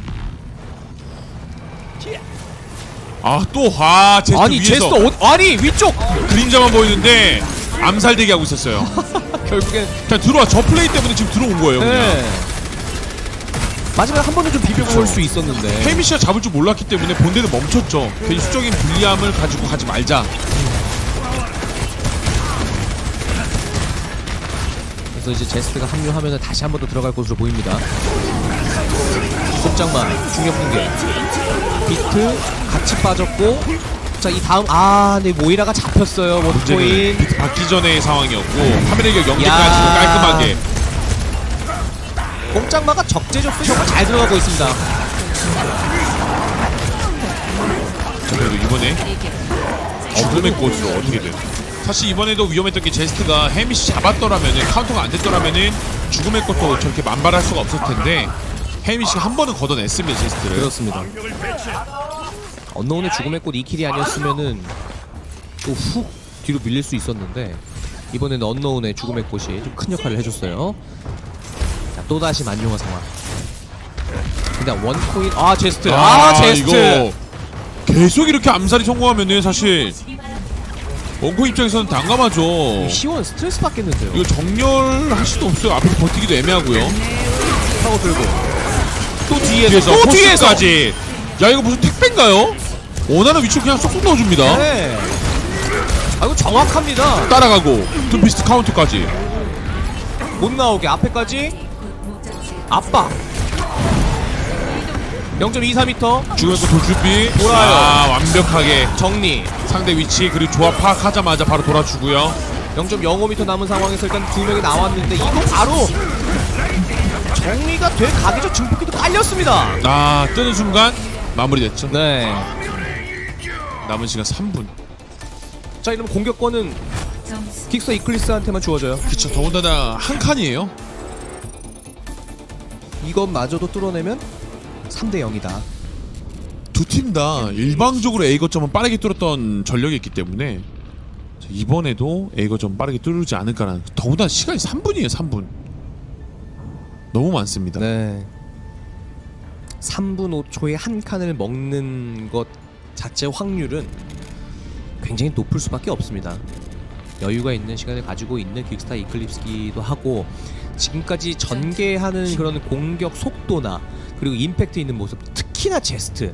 제스트 아니 위에서 제스트 아니 위쪽 그림자만 보이는데 암살대기 하고 있었어요. 결국엔 그냥 들어와. 저 플레이 때문에 지금 들어온 거예요. 그냥. 네. 마지막에 한 번은 좀 비벼볼 수 있었는데 헤미시가 잡을 줄 몰랐기 때문에 본대는 멈췄죠. 괜히 수적인 불리함을 가지고 가지 말자. 그래서 이제 제스트가 합류하면 다시 한 번 더 들어갈 것으로 보입니다. 꼼짝만 중력 붕괴 비트 같이 빠졌고 자 이 다음 네 모이라가 잡혔어요. 원코인 비트 받기 전의 상황이었고 카메라가 연계까지 깔끔하게. 꼼짝마가 적재적소 정말 잘 들어가고 있습니다. 자, 그래도 이번에 죽음의 꽃으로 어떻게 돼? 사실 이번에도 위험했던 게 제스트가 헤미시 잡았더라면은 카운터가 안 됐더라면은 죽음의 꽃도 저렇게 만발할 수가 없을 텐데 헤미시가 한 번은 걷어냈습니다, 제스트를. 그렇습니다. 언노운의 죽음의 꽃 2킬이 아니었으면은 또 훅 뒤로 밀릴 수 있었는데 이번에는 언노운의 죽음의 꽃이 좀 큰 역할을 해줬어요. 자, 또다시 만용화 상황. 그냥 원코인 제스트 제스트 이거 계속 이렇게 암살이 성공하면은 사실 원코 입장에서는 난감하죠. 시원 스트레스 받겠는데요. 이거 정렬할 수도 없어요. 앞에서 버티기도 애매하고요. 타고 들고 또 뒤에서 또 뒤에서 포스까지. 야, 이거 무슨 택배인가요? 원하는 위치로 그냥 쏙쏙 넣어줍니다. 네. 이거 정확합니다. 따라가고 둠피스트 카운터까지. 못 나오게 앞에까지 압박 0.24m 죽음의 꽃 돌준비. 돌아요. 완벽하게 정리 상대 위치 그리고 조합 파악하자마자 바로 돌아주고요. 0.05m 남은 상황에서 일단 두 명이 나왔는데 이거 바로 정리가 될 가기 전 증폭기도 깔렸습니다. 뜨는 순간 마무리됐죠. 네. 남은 시간 3분. 자 이러면 공격권은 점수 킥서 이클리스한테만 주어져요. 그쵸. 더군다나 한 칸이에요. 이것마저도 뚫어내면 3대 0이다. 두 팀 다 일방적으로 A 거점은 빠르게 뚫었던 전력이 있기 때문에 이번에도 A 거점 빠르게 뚫지 않을까라는. 더군다나 시간이 3분이에요. 3분. 너무 많습니다. 네. 3분 5초에 한 칸을 먹는 것 자체 확률은 굉장히 높을 수밖에 없습니다. 여유가 있는 시간을 가지고 있는 퀵스타 이클립스기도 하고 지금까지 전개하는 그런 공격 속도나 그리고 임팩트 있는 모습, 특히나 제스트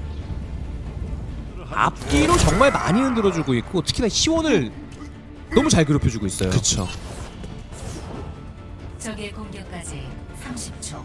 앞뒤로 정말 많이 흔들어주고 있고 특히나 희원을 너무 잘 괴롭혀주고 있어요. 그쵸. 적의 공격까지 30초.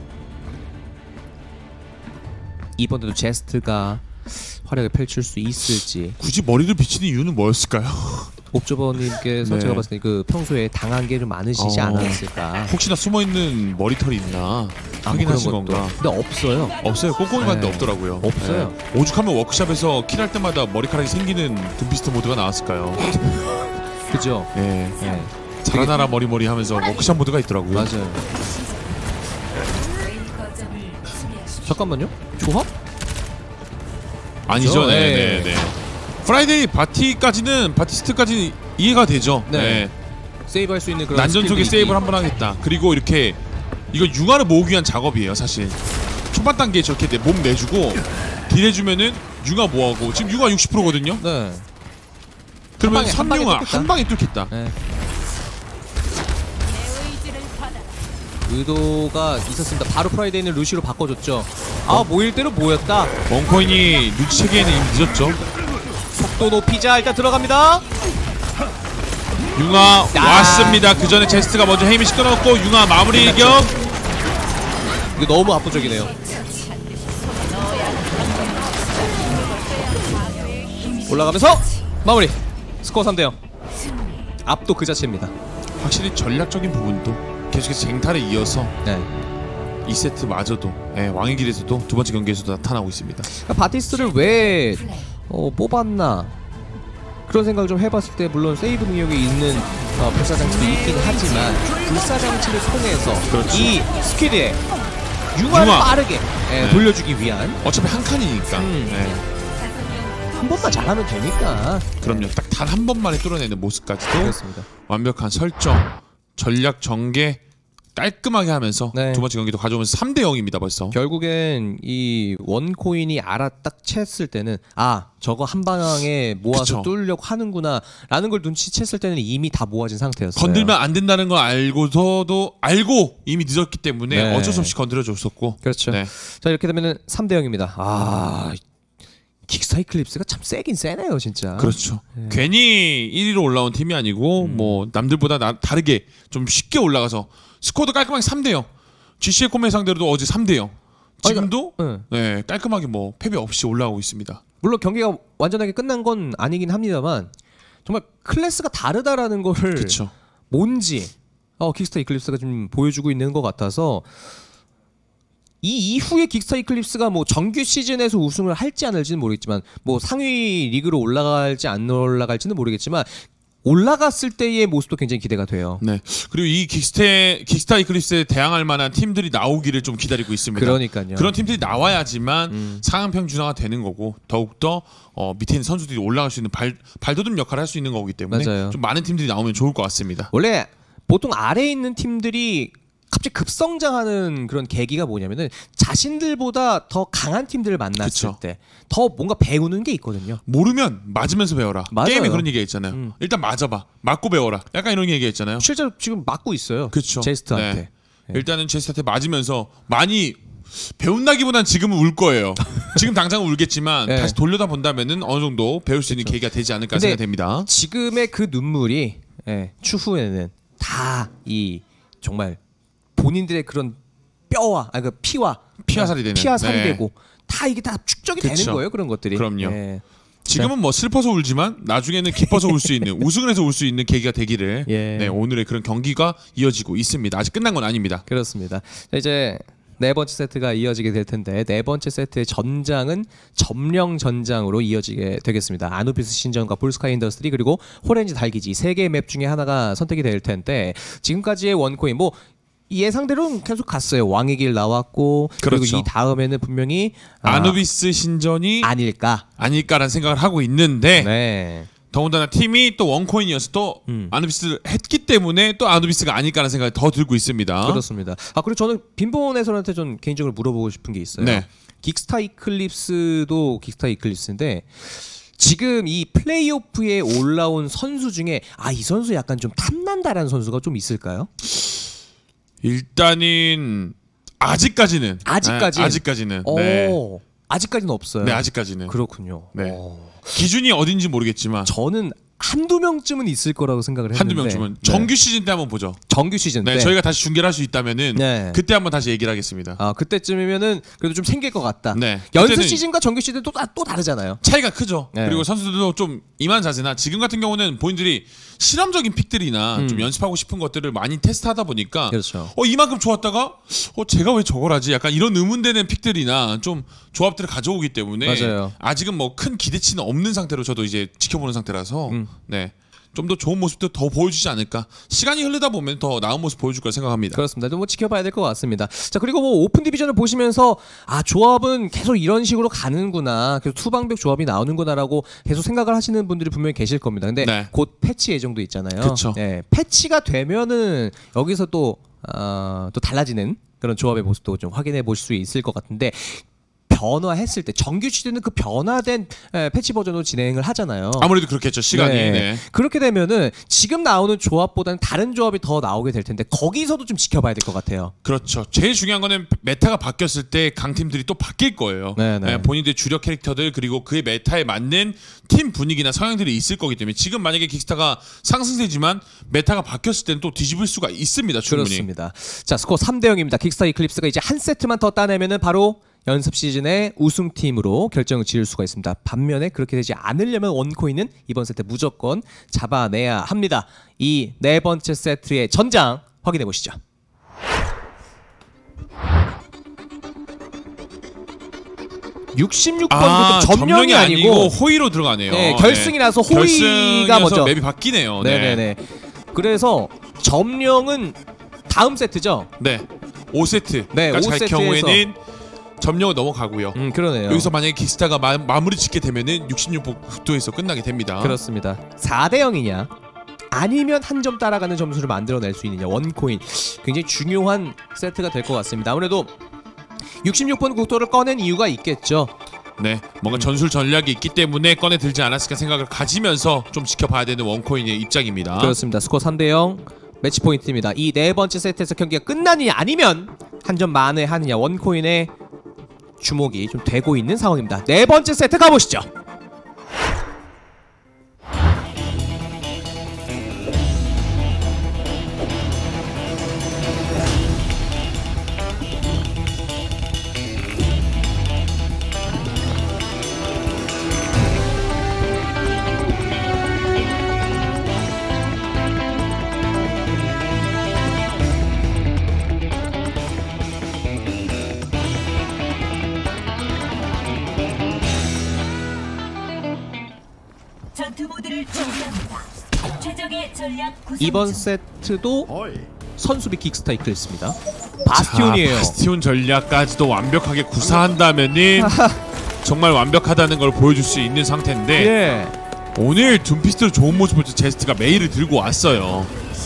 이번에도 제스트가 활약을 펼칠 수 있을지. 굳이 머리를 비치는 이유는 뭐였을까요? 옵저버님께서 네. 제가 봤을 때 그 평소에 당한 게 좀 많으시지 않았을까. 혹시나 숨어있는 머리털이 있나 뭐 확인하신 그런 것도. 건가? 근데 없어요. 없어요. 꼼꼼히 봤는데 네. 없더라고요. 없어요. 네. 오죽하면 워크샵에서 킬할 때마다 머리카락이 생기는 둠피스트 모드가 나왔을까요? 그죠? 네. 네. 자라나라 머리머리 하면서 워크샵 모드가 있더라고요. 맞아요. A 거점을 수비하십시오. 잠깐만요. 조합? 아니죠. 그죠? 네. 네. 프라이데이 바티스트까지 이해가 되죠. 네. 네. 세이브할 수 있는 그런 난전 속에 스킬도 세이브를 있기. 한번 하겠다. 그리고 이렇게 이거 융화를 모으기 위한 작업이에요. 사실 초반 단계에 저렇게 몸 내주고 딜 해주면은 융화 모아고 지금 융화 60%거든요. 네. 그러면 한 방에 3융화 뚫겠다. 한 방에 뚫겠다. 네. 의도가 있었습니다. 바로 프라이데이는 루시로 바꿔줬죠. 모일 대로 모였다. 원코인이 눈치채기에는 이미 늦었죠. 속도 높이자. 일단 들어갑니다. 융화 왔습니다. 그 전에 제스트가 먼저 헤이미시 끊어놓고 융화 마무리 일격. 이거 너무 압도적이네요. 올라가면서 마무리. 스코어 3대0. 압도 그 자체입니다. 확실히 전략적인 부분도 계속해서 쟁탈에 이어서 네. 2세트마저도 왕의 길에서도 두 번째 경기에서도 나타나고 있습니다. 그러니까 바티스트를 왜 뽑았나? 그런 생각을 좀 해봤을 때 물론 세이브 능력이 있는 불사장치도 있긴 하지만 불사장치를 통해서 그렇죠. 이 스퀴드의 융화를 융화. 빠르게 네. 돌려주기 위한 어차피 한 칸이니까. 네. 한 번만 잘하면 되니까. 그럼요. 딱 단 한 번만에 뚫어내는 모습까지도 그렇습니다. 완벽한 설정, 전략 전개 깔끔하게 하면서 네. 두 번째 경기도 가져오면서 3대 0입니다 벌써. 결국엔 이 원코인이 알아 딱 챘을 때는 아 저거 한 방에 모아서 그쵸. 뚫으려고 하는구나 라는 걸 눈치챘을 때는 이미 다 모아진 상태였어요. 건들면 안 된다는 걸 알고서도 알고 이미 늦었기 때문에 네. 어쩔 수 없이 건드려줬었고. 그렇죠. 네. 자 이렇게 되면은 3대 0입니다. 아 킥스타이클립스가 참 세긴 세네요 진짜. 그렇죠. 괜히 1위로 올라온 팀이 아니고 뭐 남들보다 다르게 좀 쉽게 올라가서 스코어도 깔끔하게 3대 0. GC의 코메 상대로도 어제 3대 0. 지금도 네, 깔끔하게 뭐 패배 없이 올라가고 있습니다. 물론 경기가 완전하게 끝난 건 아니긴 합니다만 정말 클래스가 다르다라는 거를 그렇죠. 뭔지 킥스타 이클립스가 좀 보여주고 있는 것 같아서 이 이후에 킥스타 이클립스가 뭐 정규 시즌에서 우승을 할지 안 할지는 모르겠지만 뭐 상위 리그로 올라갈지 안 올라갈지는 모르겠지만 올라갔을 때의 모습도 굉장히 기대가 돼요. 네. 그리고 이 킥스타 이클립스에 대항할 만한 팀들이 나오기를 좀 기다리고 있습니다. 그러니까요. 그런 팀들이 나와야지만 상향평 준화가 되는 거고 더욱더 밑에 있는 선수들이 올라갈 수 있는 발돋움 역할을 할 수 있는 거기 때문에 맞아요. 좀 많은 팀들이 나오면 좋을 것 같습니다. 원래 보통 아래에 있는 팀들이 갑자기 급성장하는 그런 계기가 뭐냐면은 자신들보다 더 강한 팀들을 만났을 그쵸. 때 더 뭔가 배우는 게 있거든요. 모르면 맞으면서 배워라. 맞아요. 게임에 그런 얘기가 있잖아요. 일단 맞아봐. 맞고 배워라. 약간 이런 얘기가 있잖아요. 실제로 지금 맞고 있어요. 그렇죠. 제스트한테. 네. 일단은 제스트한테 맞으면서 많이 배운다기보단 지금은 울 거예요. 지금 당장 울겠지만 네. 다시 돌려다 본다면은 어느 정도 배울 수 있는 계기가 되지 않을까 근데 생각됩니다. 지금의 그 눈물이 추후에는 다 이 정말 본인들의 그런 뼈와 그 피와 살이 되는. 피와 살이 네. 되고 다 이게 다 축적이 그쵸. 되는 거예요. 그런 것들이. 그럼요. 예. 지금은 뭐 슬퍼서 울지만 나중에는 기뻐서 울 수 있는 우승을 해서 울 수 있는 계기가 되기를 예. 네, 오늘의 그런 경기가 이어지고 있습니다. 아직 끝난 건 아닙니다. 그렇습니다. 자, 이제 네 번째 세트가 이어지게 될 텐데 네 번째 세트의 전장은 점령 전장으로 이어지게 되겠습니다. 아누비스 신전과 볼스카이 인더스트리 그리고 호렌지 달기지 세 개의 맵 중에 하나가 선택이 될 텐데 지금까지의 원코인 뭐 예상대로 계속 갔어요. 왕의 길 나왔고 그렇죠. 그리고 이 다음에는 분명히 아누비스 신전이 아닐까라는 생각을 하고 있는데 네. 더군다나 팀이 또 원코인이어서 또 아누비스를 했기 때문에 또 아누비스가 아닐까라는 생각이 더 들고 있습니다. 그렇습니다. 그리고 저는 빈본 해설한테 좀 개인적으로 물어보고 싶은 게 있어요. 네. 긱스타 이클립스도 긱스타 이클립스인데 지금 이 플레이오프에 올라온 선수 중에 이 선수 약간 좀 탐난다라는 선수가 좀 있을까요? 일단은 아직까지는 네. 아직까지는 없어요. 네, 아직까지는. 그렇군요. 네. 기준이 어딘지 모르겠지만 저는 한두 명쯤은 있을 거라고 생각을 했는데 한두 명쯤은 네. 정규 시즌 때 한번 보죠. 정규 시즌 네, 때 저희가 다시 중계를 할 수 있다면은 네. 그때 한번 다시 얘기를 하겠습니다. 그때쯤이면은 그래도 좀 생길 것 같다. 네. 연습 그때는 시즌과 정규 시즌 또 다르잖아요. 차이가 크죠. 네. 그리고 선수들도 좀 임한 자세나 지금 같은 경우는 본인들이 실험적인 픽들이나 좀 연습하고 싶은 것들을 많이 테스트하다 보니까 그렇죠. 이만큼 좋았다가 제가 왜 저걸 하지? 약간 이런 의문되는 픽들이나 좀 조합들을 가져오기 때문에 맞아요. 아직은 뭐 큰 기대치는 없는 상태로 저도 이제 지켜보는 상태라서 네. 좀 더 좋은 모습도 더 보여주지 않을까. 시간이 흐르다 보면 더 나은 모습 보여줄 거라 생각합니다. 그렇습니다. 좀 뭐 지켜봐야 될 것 같습니다. 자 그리고 뭐 오픈 디비전을 보시면서 조합은 계속 이런 식으로 가는구나, 계속 투방벽 조합이 나오는구나라고 계속 생각을 하시는 분들이 분명히 계실 겁니다. 근데 네. 곧 패치 예정도 있잖아요. 그쵸. 네, 패치가 되면은 여기서 또 달라지는 그런 조합의 모습도 좀 확인해 보실 수 있을 것 같은데. 변화했을 때 정규 시즌은 그 변화된 패치 버전으로 진행을 하잖아요. 아무래도 그렇겠죠. 시간이. 네. 네. 그렇게 되면은 지금 나오는 조합보다는 다른 조합이 더 나오게 될 텐데 거기서도 좀 지켜봐야 될 것 같아요. 그렇죠. 제일 중요한 거는 메타가 바뀌었을 때 강팀들이 또 바뀔 거예요. 네네. 본인들의 주력 캐릭터들 그리고 그의 메타에 맞는 팀 분위기나 성향들이 있을 거기 때문에 지금 만약에 긱스타가 상승세지만 메타가 바뀌었을 때는 또 뒤집을 수가 있습니다. 충분히. 그렇습니다. 자 스코어 3대 0입니다. 긱스타 이클립스가 이제 한 세트만 더 따내면은 바로 연습 시즌의 우승팀으로 결정을 지을 수가 있습니다. 반면에 그렇게 되지 않으려면 원코인은 이번 세트 무조건 잡아내야 합니다. 이 네 번째 세트의 전장 확인해 보시죠. 66번 점령이 아니고 호의로 들어가네요. 네, 결승이라서 호의가 먼저 맵이 바뀌네요. 네네네. 그래서 점령은 다음 세트죠. 네, 5세트. 네, 까지 갈 5세트에서. 경우에는 점령을 넘어가고요. 그러네요. 여기서 만약에 기스타가 마무리 짓게 되면은 66도에서 끝나게 됩니다. 그렇습니다. 4대 0이냐 아니면 한 점 따라가는 점수를 만들어낼 수 있느냐 원코인 굉장히 중요한 세트가 될 것 같습니다. 아무래도 66번 국도를 꺼낸 이유가 있겠죠. 네, 뭔가 전술 전략이 있기 때문에 꺼내 들지 않았을까 생각을 가지면서 좀 지켜봐야 되는 원코인의 입장입니다. 그렇습니다. 스코어 3대 0 매치 포인트입니다. 이 네 번째 세트에서 경기가 끝나느냐 아니면 한 점 만회하느냐 원코인의 주목이 좀 되고 있는 상황입니다. 네 번째 세트 가보시죠. 전투 모드를 준비합니다. 최적의 전략 구성 이번 중. 세트도 선수비 킥스타 이클리스입니다. 바스티온이에요. 바스티온 전략까지도 완벽하게 구사한다면은 정말 완벽하다는 걸 보여줄 수 있는 상태인데 예. 오늘 둠피스트로 좋은 모습을 준 제스트가 메일을 들고 왔어요.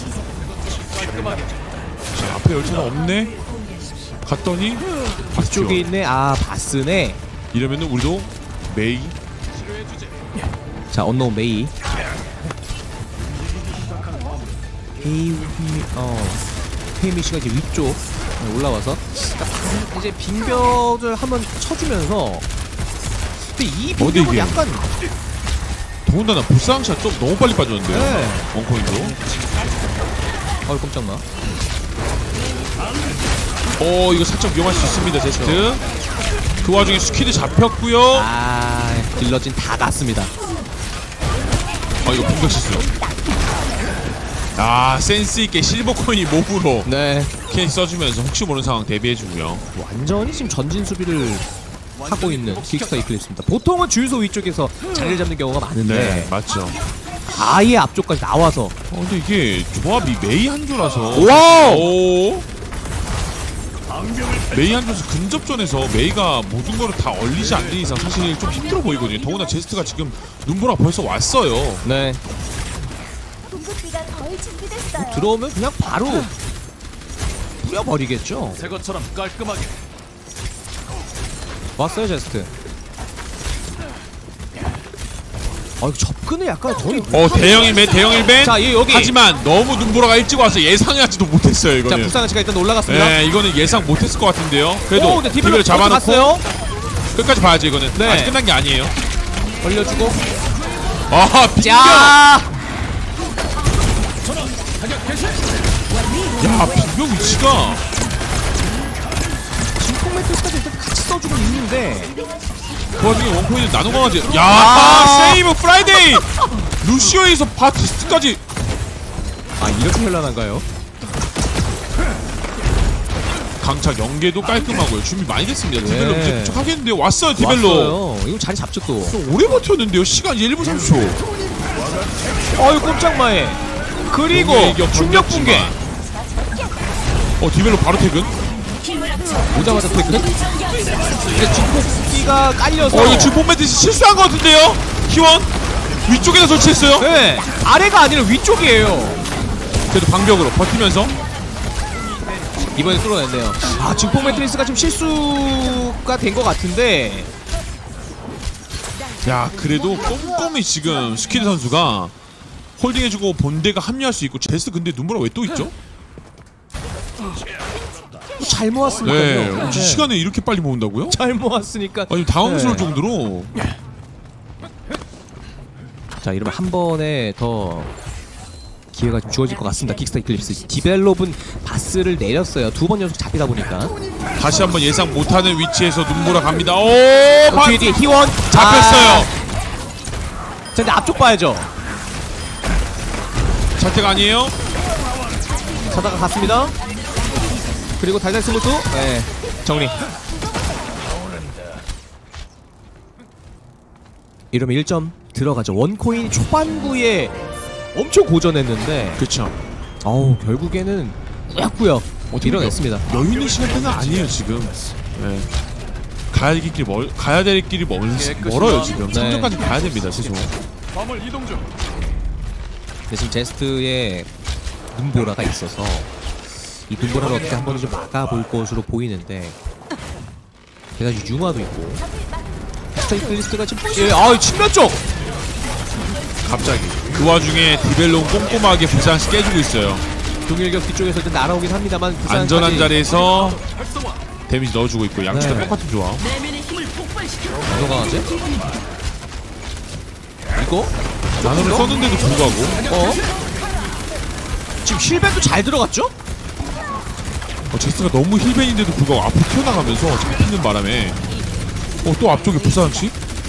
자, 앞에 열차가 없네. 갔더니 쪽에 바스티온. 있네. 아 바스네. 이러면은 우리도 메이. 자 언노운 메이. 헤이미시가 이제 위쪽 올라와서 이제 빙벽을 한번 쳐주면서 근데 이 어디 빙벽은 이게? 약간 더군다나 불상샷 좀 너무 빨리 빠졌는데요. 네. 원코인도. 깜짝나. 이거 살짝 위험할 수 있습니다, 제스트. 그 와중에 스퀴드 잡혔고요. 아 딜러진 다 갔습니다. 이거 공격 실수. 센스 있게 실버 코인이 몸으로 네. 캐시 써주면서 혹시 모르는 상황 대비해주고요. 완전히 지금 전진 수비를 하고 있는 킥스타 이클립스입니다. 보통은 주유소 위쪽에서 자리를 잡는 경우가 많은데 맞죠. 아예 앞쪽까지 나와서 근데 이게 조합이 메이 한조라서. 와우! 메이 한조에서 근접전에서 메이가 모든 거를 다 얼리지 않는 이상 사실 좀 힘들어 보이거든요. 더구나 제스트가 지금 눈보라 벌써 왔어요. 네. 공급기가 거의 준비됐어요. 들어오면 그냥 바로 뿌려버리겠죠. 새 것처럼 깔끔하게. 왔어요 제스트. 이거 접근을 약간 거의 대형 1벤. 자, 여기. 하지만 너무 눈보라가 일찍 와서 예상하지도 못했어요, 자 이거는. 불쌍한 씨가 일단 올라갔습니다. 네, 이거는 예상 못했을 것 같은데요. 그래도 근데 디벨을 잡아놓고 갔어요. 끝까지 봐야지 이거는. 네. 아직 끝난 게 아니에요. 벌려주고 빙벽! 자 야, 빙벽 위치가 진폭 매트스까지 일단 같이 써주고 있는데 그 와중에 원코인은 나눠 강아지. 야, 아. 세이브 프라이데이! 루시오에서 바티스트까지. 이렇게 현란한가요? 강착 연계도 깔끔하고요. 준비 많이 됐습니다. 네. 디벨로 이제 도착하겠는데요. 왔어요, 디벨로. 왔어요. 이거 자리 잡죠 또. 오래 버텼는데요. 시간 1분 30초. 꼼짝마해. 그리고 용의 이격 충격 붕괴. 디벨로 바로 퇴근. 오자마자 퇴근. 근데 진폭기가 깔려서 이거 지금 폼매트시 실수한 것 같은데요? 희원 위쪽에다 설치했어요. 네 아래가 아니라 위쪽이에요. 그래도 방벽으로 버티면서. 이번에 뚫어냈네요. 증폭 매트리스가 지금 실수가 된 것 같은데 야, 그래도 꼼꼼히 지금 스키드 선수가 홀딩해주고 본대가 합류할 수 있고. 제스 근데 눈보라 왜 또 있죠? 잘 모았으니까요. 네, 시간에 이렇게 빨리 모은다고요? 잘 모았으니까. 아니, 당황스러울 네. 정도로. 자 이러면 한 번에 더 기회가 좀 주어질 것 같습니다. 킥스타 이클립스 디벨롭은 바스를 내렸어요. 2번 연속 잡히다 보니까. 다시 한번 예상 못하는 위치에서 눈보라 갑니다. 뒤에 희원 잡혔어요. 자 근데 앞쪽 봐야죠. 자택 아니에요? 자다가 갔습니다. 그리고 달달 스무트. 네 정리. 이러면 1점 들어가죠. 원코인 초반부에 엄청 고전했는데 그쵸. 결국에는 꾸역꾸역 밀어냈습니다. 여유 있는 시간대는 아니에요 지금. 네. 가야 될 길이 멀어요 지금. 네. 3점까지 가야 됩니다 최소. 근데 지금 제스트의 눈보라가 있어서 이 눈보라를 어떻게 한 번은 좀 막아볼 것으로 보이는데 게다가 융화도 있고 스테이클리스트가 지금 측면 쪽! 갑자기 그 와중에 디벨론 꼼꼼하게 부산시 깨지고 있어요. 동일격 뒤쪽에서 일단 날아오긴 합니다만 부산까지 안전한 자리에서 데미지 넣어주고 있고 양쪽 다 네. 똑같은 조합. 누가 하지? 이거? 나노를 썼는데도 불구하고 지금 힐밴도 잘 들어갔죠? 제스가 너무 힐벤인데도 불구하고 앞으로 튀어나가면서 잡히는 바람에 또 앞쪽에 부산시?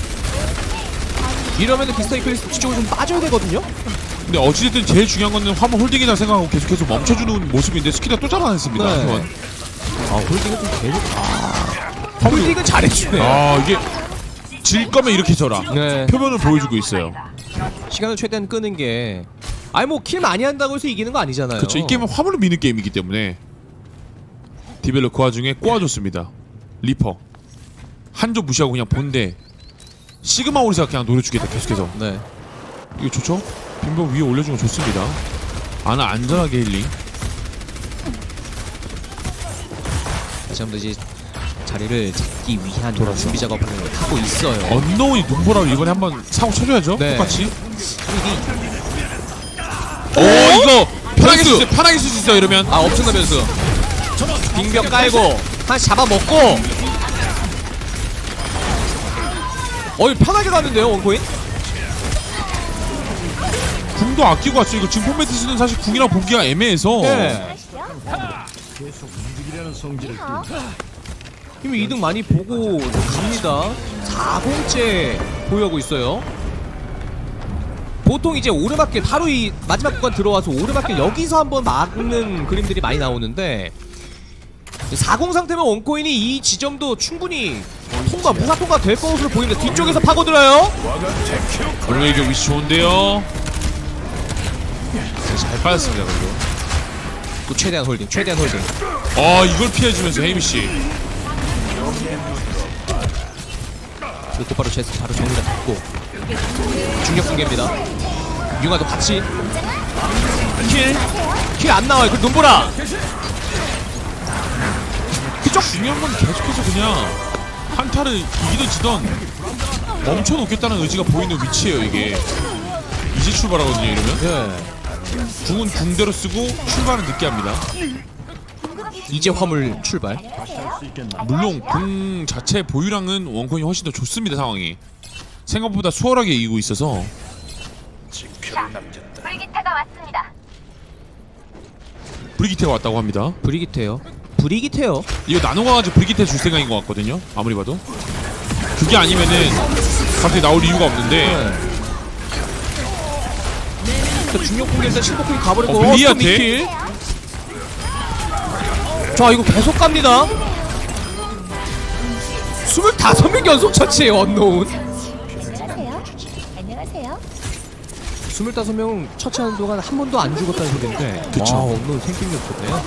이러면은 기스테이클리스트 뒤쪽으로 좀 빠져야 되거든요? 근데 어찌됐든 제일 중요한 거는 화물 홀딩이다 생각하고 계속해서 멈춰주는 모습인데 스키가 또 잡아냈습니다. 네. 한번. 홀딩은 좀 계속 홀딩은 잘해주네요. 이게 질 거면 이렇게 져라. 네. 표면을 보여주고 있어요. 시간을 최대한 끄는 게 뭐 킬 많이 한다고 해서 이기는 거 아니잖아요. 그렇죠. 이 게임은 화물로 미는 게임이기 때문에 디벨로 그 와중에 꼬아줬습니다. 리퍼 한조 무시하고 그냥 본대 시그마 오리사 그냥 노려주겠다 계속해서. 네. 이거 좋죠? 빈병 위에 올려주는 거 좋습니다. 아나 안전하게 힐링. 다시 한번 이제 자리를 잡기 위한 준비 작업을 하고 있어요. 언노운이 눈보라로 이번에 한번 사고 쳐줘야죠. 네. 똑같이. 이거 편하게 쓸 수 있어요 이러면. 엄청난 변수. 빙벽 깔고 하나씩 잡아먹고 편하게 가는데요 원코인? 궁도 아끼고 왔어요. 이거 지금 폼메티스는 사실 궁이랑 보기가 애매해서. 네. 하시죠. 이미 2등 많이 보고 갑니다. 4공째 보유하고 있어요. 보통 이제 오르막길 바로 이 마지막 구간 들어와서 오르막길 여기서 한번 막는 그림들이 많이 나오는데 40 상태면 원코인이 이 지점도 충분히 무사 통과 될 것으로 보이는데 뒤쪽에서 파고들어요. 오늘 이게 위치 좋은데요. 잘 빠졌습니다 그래도. 또 최대한 홀딩. 이걸 피해주면서 헤이미씨. 곧바로 제스 바로 정리가 됐고 중력 붕괴입니다. 융화도 같이 킬 안 나와요. 그 눈보라 그쪽 중요한 건 계속해서 그냥 한타를 이기든 지든 멈춰놓겠다는 의지가 보이는 위치예요. 이게 이제 출발하거든요 이러면. 네. 궁은 궁대로 쓰고 출발은 늦게 합니다. 이제 화물 출발. 물론 궁 자체 보유량은 원코인이 훨씬 더 좋습니다. 상황이 생각보다 수월하게 이기고 있어서. 브리기타가 왔습니다. 브리기테가 왔다고 합니다. 브리기테요. 이거 나눠가지고 브리기테 줄 생각인 것 같거든요 아무리 봐도. 그게 아니면은 갑자기 나올 이유가 없는데. 중력 붕괴 일단 실버코인 가버리고 블리한테? 미킬. 자 이거 계속 갑니다. 25명 연속 처치예요 언노운. 안녕하세요. 25명 처치하는 동안 한 번도 안 죽었다는 소리인데. 그쵸. 언노운 생존력 좋네요.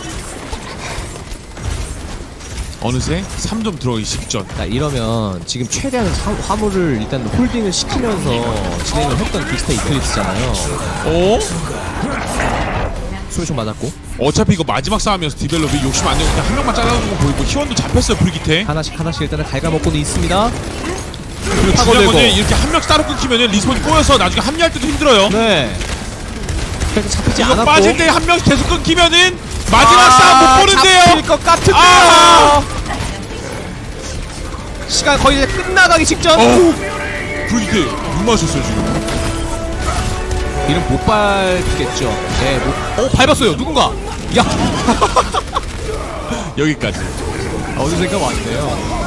어느새 3점 들어가기 직전. 자 이러면 지금 최대한 화물을 일단 홀딩을 시키면서 진행을 했던 비스타 이클립스잖아요. 소리 좀 맞았고 어차피 이거 마지막 싸움이어서 디벨롭이 욕심 안 내고 그냥 한 명만 잘라주는 거 보이고 희원도 잡혔어요 브리기테. 하나씩 일단은 갉아먹고는 있습니다. 그리고 중요한 건 이렇게 한 명씩 따로 끊기면 리스폰이 꼬여서 나중에 합류할 때도 힘들어요. 네. 그래서 잡히지 이거 않았고 빠질 때 한 명씩 계속 끊기면은 마지막 싸움 못 보는데요. 잡힐 것 같은데요. 시간 거의 이제 끝나가기 직전. 브리기테 눈 마셨어요 지금. 이름 못 밟겠죠. 네, 밟았어요. 누군가. 야. 여기까지. 어느샌가 왔네요.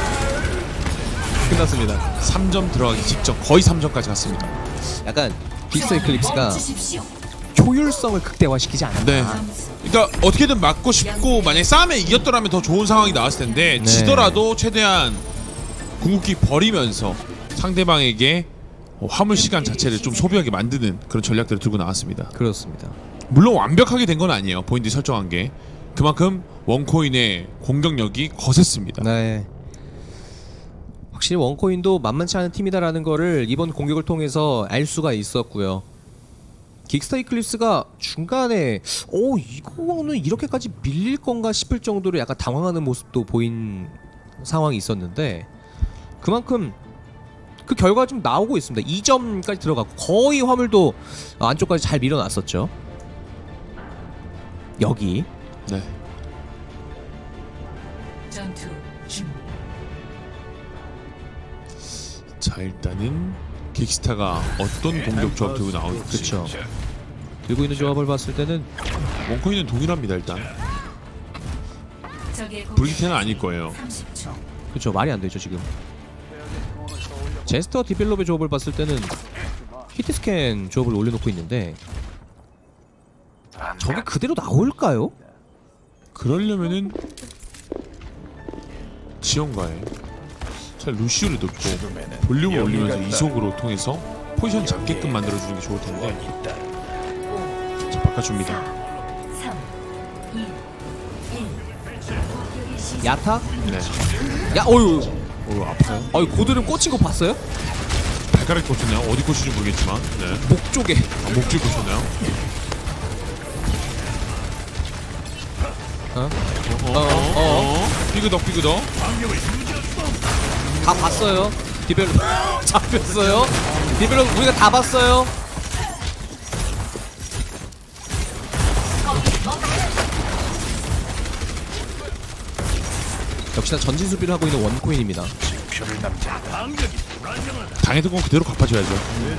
끝났습니다. 3점 들어가기 직전 거의 3점까지 갔습니다. 약간 빅스 에클립스가 효율성을 극대화시키지 않았나. 네. 그러니까 어떻게든 맞고 싶고 만약에 싸움에 이겼더라면 더 좋은 상황이 나왔을 텐데 네. 지더라도 최대한 궁극기 버리면서 상대방에게 화물 시간 자체를 좀 소비하게 만드는 그런 전략들을 들고 나왔습니다. 그렇습니다. 물론 완벽하게 된 건 아니에요. 본인들이 설정한 게 그만큼 원코인의 공격력이 거셌습니다. 네. 확실히 원코인도 만만치 않은 팀이다라는 거를 이번 공격을 통해서 알 수가 있었고요. 긱스터 이클립스가 중간에 이거는 이렇게까지 밀릴 건가 싶을 정도로 약간 당황하는 모습도 보인 상황이 있었는데 그만큼 그 결과가 좀 나오고 있습니다. 2점까지 들어갔고 거의 화물도 안쪽까지 잘 밀어놨었죠. 여기 네. 전투 중. 자 일단은 긱스타가 어떤 공격 조합 들고 나올지. 그렇죠. 들고 있는 조합을 봤을 때는 원코인은 동일합니다. 일단 적의 공격 불기태는 아닐 거예요. 30초. 그렇죠. 말이 안 되죠 지금. 제스터 디벨롭의 조합을 봤을 때는 히트스캔 조합을 올려놓고 있는데 저게 그대로 나올까요? 그러려면은 지원가에 잘 루시우를 넣고 볼륨을 올리면서 이속으로 통해서 포지션 잡게끔 만들어주는 게 좋을 텐데. 자 바꿔줍니다. 3, 2, 1. 공격의 시작. 야타? 네. 야 어휴 아파요? 고드름 꽂힌 거 봤어요? 발가락이 꽂혔나요? 어디 꽂힌지 모르겠지만 네. 목 쪽에 목줄 꽂혔나요? 삐그덕 삐그덕. 다 봤어요. 디벨롭 잡혔어요. 디벨롭 우리가 다 봤어요. 역시나 전진 수비를 하고 있는 원코인입니다. 당했던 건 그대로 갚아줘야죠.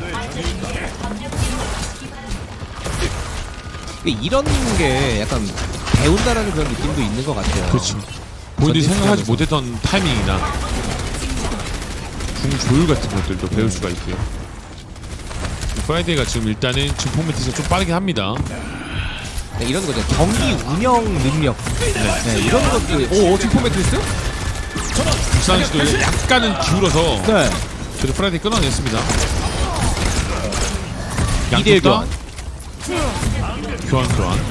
이런 게 약간 배운다라는 그런 느낌도 있는 것 같아요. 그렇죠. 본인이 생각하지 못했던 타이밍이나 궁 조율 같은 것들도 배울 수가 있고요. 프라이데이가 지금 일단은 지금 포맷에서 좀 빠르긴 합니다. 네, 이런 거죠. 경기 운영 능력. 네, 이런 것들. 지금 포메트리스? 불쌍시도 약간은 기울어서 네. 그래도 프라이데이 끊어냈습니다. 2대1 양쪽 다 교환.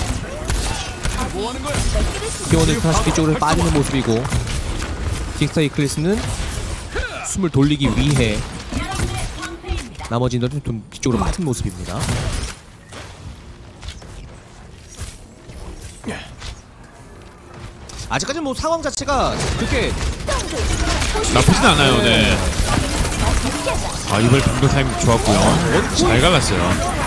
키원을 다시 뒤쪽으로 빠지는 모습이고 긱스터 이클리스는 숨을 돌리기 위해 나머지 인들은 좀 뒤쪽으로 빠진 모습입니다. 아직까지는 뭐 상황 자체가 그렇게 나쁘진 않아요. 네. 아 이번에 공격 타이밍 좋았고요. 잘 갈랐어요.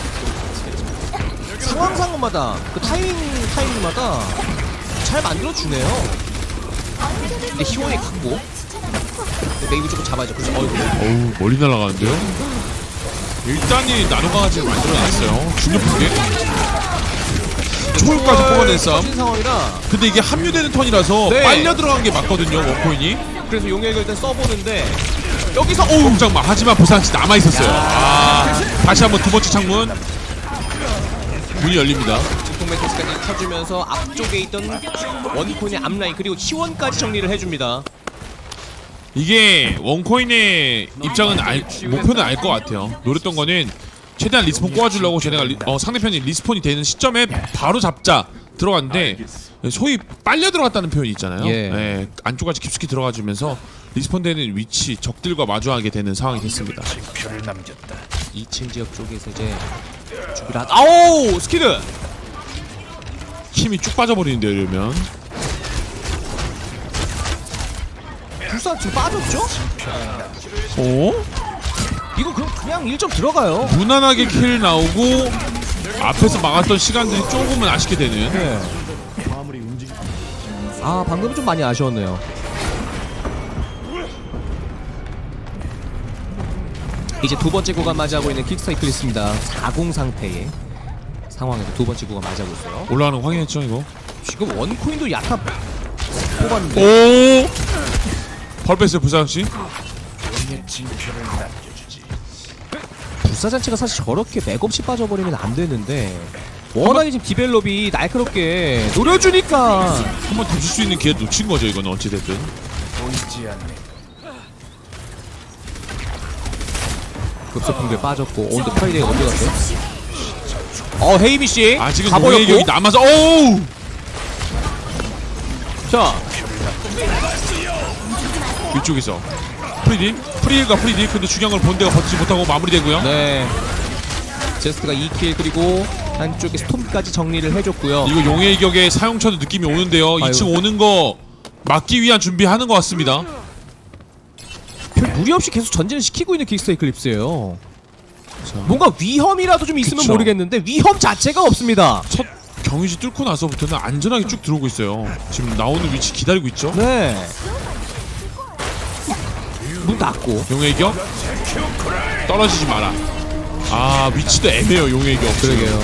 상황마다 그 타이밍마다 잘 만들어주네요. 근데 희원이 갔고 메이브 조금 잡아야죠. 그래서 어우 멀리 날아가는데요. 일단이 나노강아지를 만들어놨어요. 중력풍계 초월까지 뽑아낸 싸움. 터진 상황이라 근데 이게 합류되는 턴이라서 네. 빨려 들어간 게 맞거든요. 원코인이. 그래서 용액을 일단 써보는데 여기서 꼼짝마. 하지만 보상치 남아있었어요. 다시 한번 두 번째 창문 문이 열립니다. 통메토스까지 켜주면서 앞쪽에 있던 원코인의 앞라인 그리고 T1까지 정리를 해줍니다. 이게 원코인의 입장은 목표는 알 것 같아요. 노렸던 거는 최대한 리스폰 꼬아주려고 쟤네가 상대편이 리스폰이 되는 시점에 바로 잡자 들어갔는데 소위 빨려 들어갔다는 표현이 있잖아요. 예. 네, 안쪽까지 깊숙이 들어가주면서 리스폰 되는 위치 적들과 마주하게 되는 상황이 됐습니다. 2층 지역 쪽에서 이제 준비를 아우 스키드 힘이 쭉 빠져버리는데요. 이러면 불사 지금 빠졌죠? 이거 그냥 1점 들어가요. 무난하게 킬 나오고 앞에서 막았던 시간들이 조금은 아쉽게 되는. 네. 아 방금 좀 많이 아쉬웠네요. 이제 두 번째 구간 맞이하고 있는 킥스터 이클리스입니다. 4공 상태의 상황에서 두 번째 구간 맞이하고 있어요. 올라가는 거 확인했죠 이거? 지금 원코인도 야타 뽑았는데 벌 뺐어요 부사장씨. 불사잔치가 사실 저렇게 맥없이 빠져버리면 안 되는데 워낙에 지금 디벨롭이 날카롭게 노려주니까 한번 더 줄 수 있는 기회 놓친 거죠 이거는 어찌됐든. 급속붕괴 빠졌고 온드 프라이데이 어디 갔어요? 헤이미 씨 지금 가버렸고. 용의 여기 남아서 오우. 자, 위쪽에서 프리딜과 프리딜. 근데 중요한 걸 본대가 버티지 못하고 마무리되고요. 네. 제스트가 2킬 그리고 한쪽에 스톰까지 정리를 해줬고요. 이거 용의 격의 사용처도 느낌이 오는데요. 2층 오는 거 막기 위한 준비하는 것 같습니다. 별 무리 없이 계속 전진을 시키고 있는 킥스터 이클립스예요. 뭔가 위험이라도 좀 있으면 그쵸. 모르겠는데 위험 자체가 없습니다. 첫 경유지 뚫고 나서부터는 안전하게 쭉 들어오고 있어요. 지금 나오는 위치 기다리고 있죠. 네. 문 닫고. 용의 격 떨어지지 마라. 위치도 애매해요. 용의 격. 그러게요.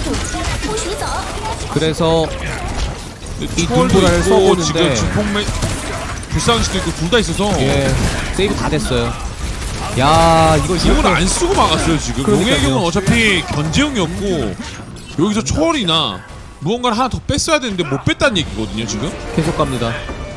그래서 이 초월도 눈보라를 있고 써보는데 지금 중폭매 불쌍시도 있고 둘 다 있어서 예, 세이브 다 됐어요. 야, 이거 궁은 안 쓰고 막았어요. 지금 그러니까요. 용의 격은 어차피 견제용이었고 여기서 초월이나 무언가를 하나 더 뺐어야 되는데 못 뺐다는 얘기거든요. 지금 계속 갑니다.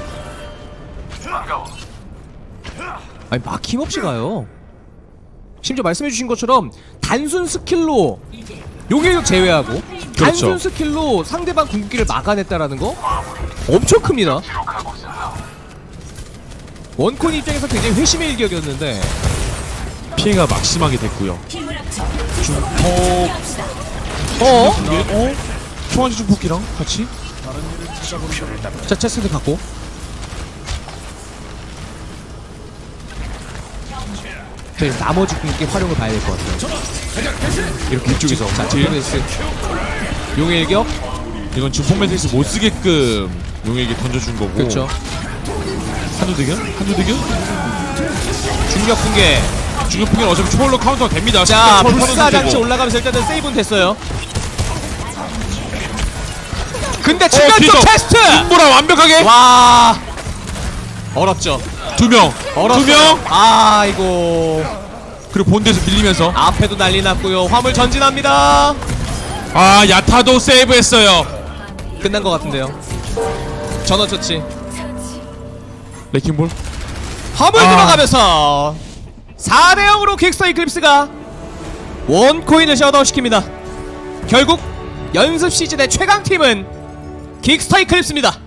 아니 막힘없이 가요. 심지어 말씀해주신 것처럼 단순 스킬로 용의력 제외하고 그렇죠. 단순 스킬로 상대방 궁극기를 막아냈다라는 거 엄청 큽니다. 원콘 입장에서 굉장히 회심의 일격이었는데 피해가 막심하게 됐고요. 힘을 합쳐 중폭 초원지 중폭기랑 같이 자, 체스트 갖고 저희 나머지 궁극기 활용을 봐야 될 것 같아요. 이렇게 이쪽에서 자, 딜. 제이스 용의 일격. 이건 중폭 매트리스 못 쓰게끔 용에게 던져준 거고. 그렇죠. 한두 대결? 중력 붕괴. 중력 풍기는 어차피 초월로 카운터가 됩니다. 자, 초월 불사 터는 장치 되고. 올라가면서 일단은 세이브는 됐어요. 근데 측면 뒤에서 쪽 테스트! 눈보라 완벽하게. 와, 어렵죠. 두 명. 어렵어요. 아이고, 그리고 본대에서 밀리면서 앞에도 난리 났고요. 화물 전진합니다. 야타도 세이브했어요. 끝난 것 같은데요. 전원 처치. 레킹볼. 화물 들어가면서 4대 0으로 킥스터 이클립스가 원코인을 셧아웃 시킵니다. 결국 연습 시즌의 최강팀은 킥스터 이클립스입니다.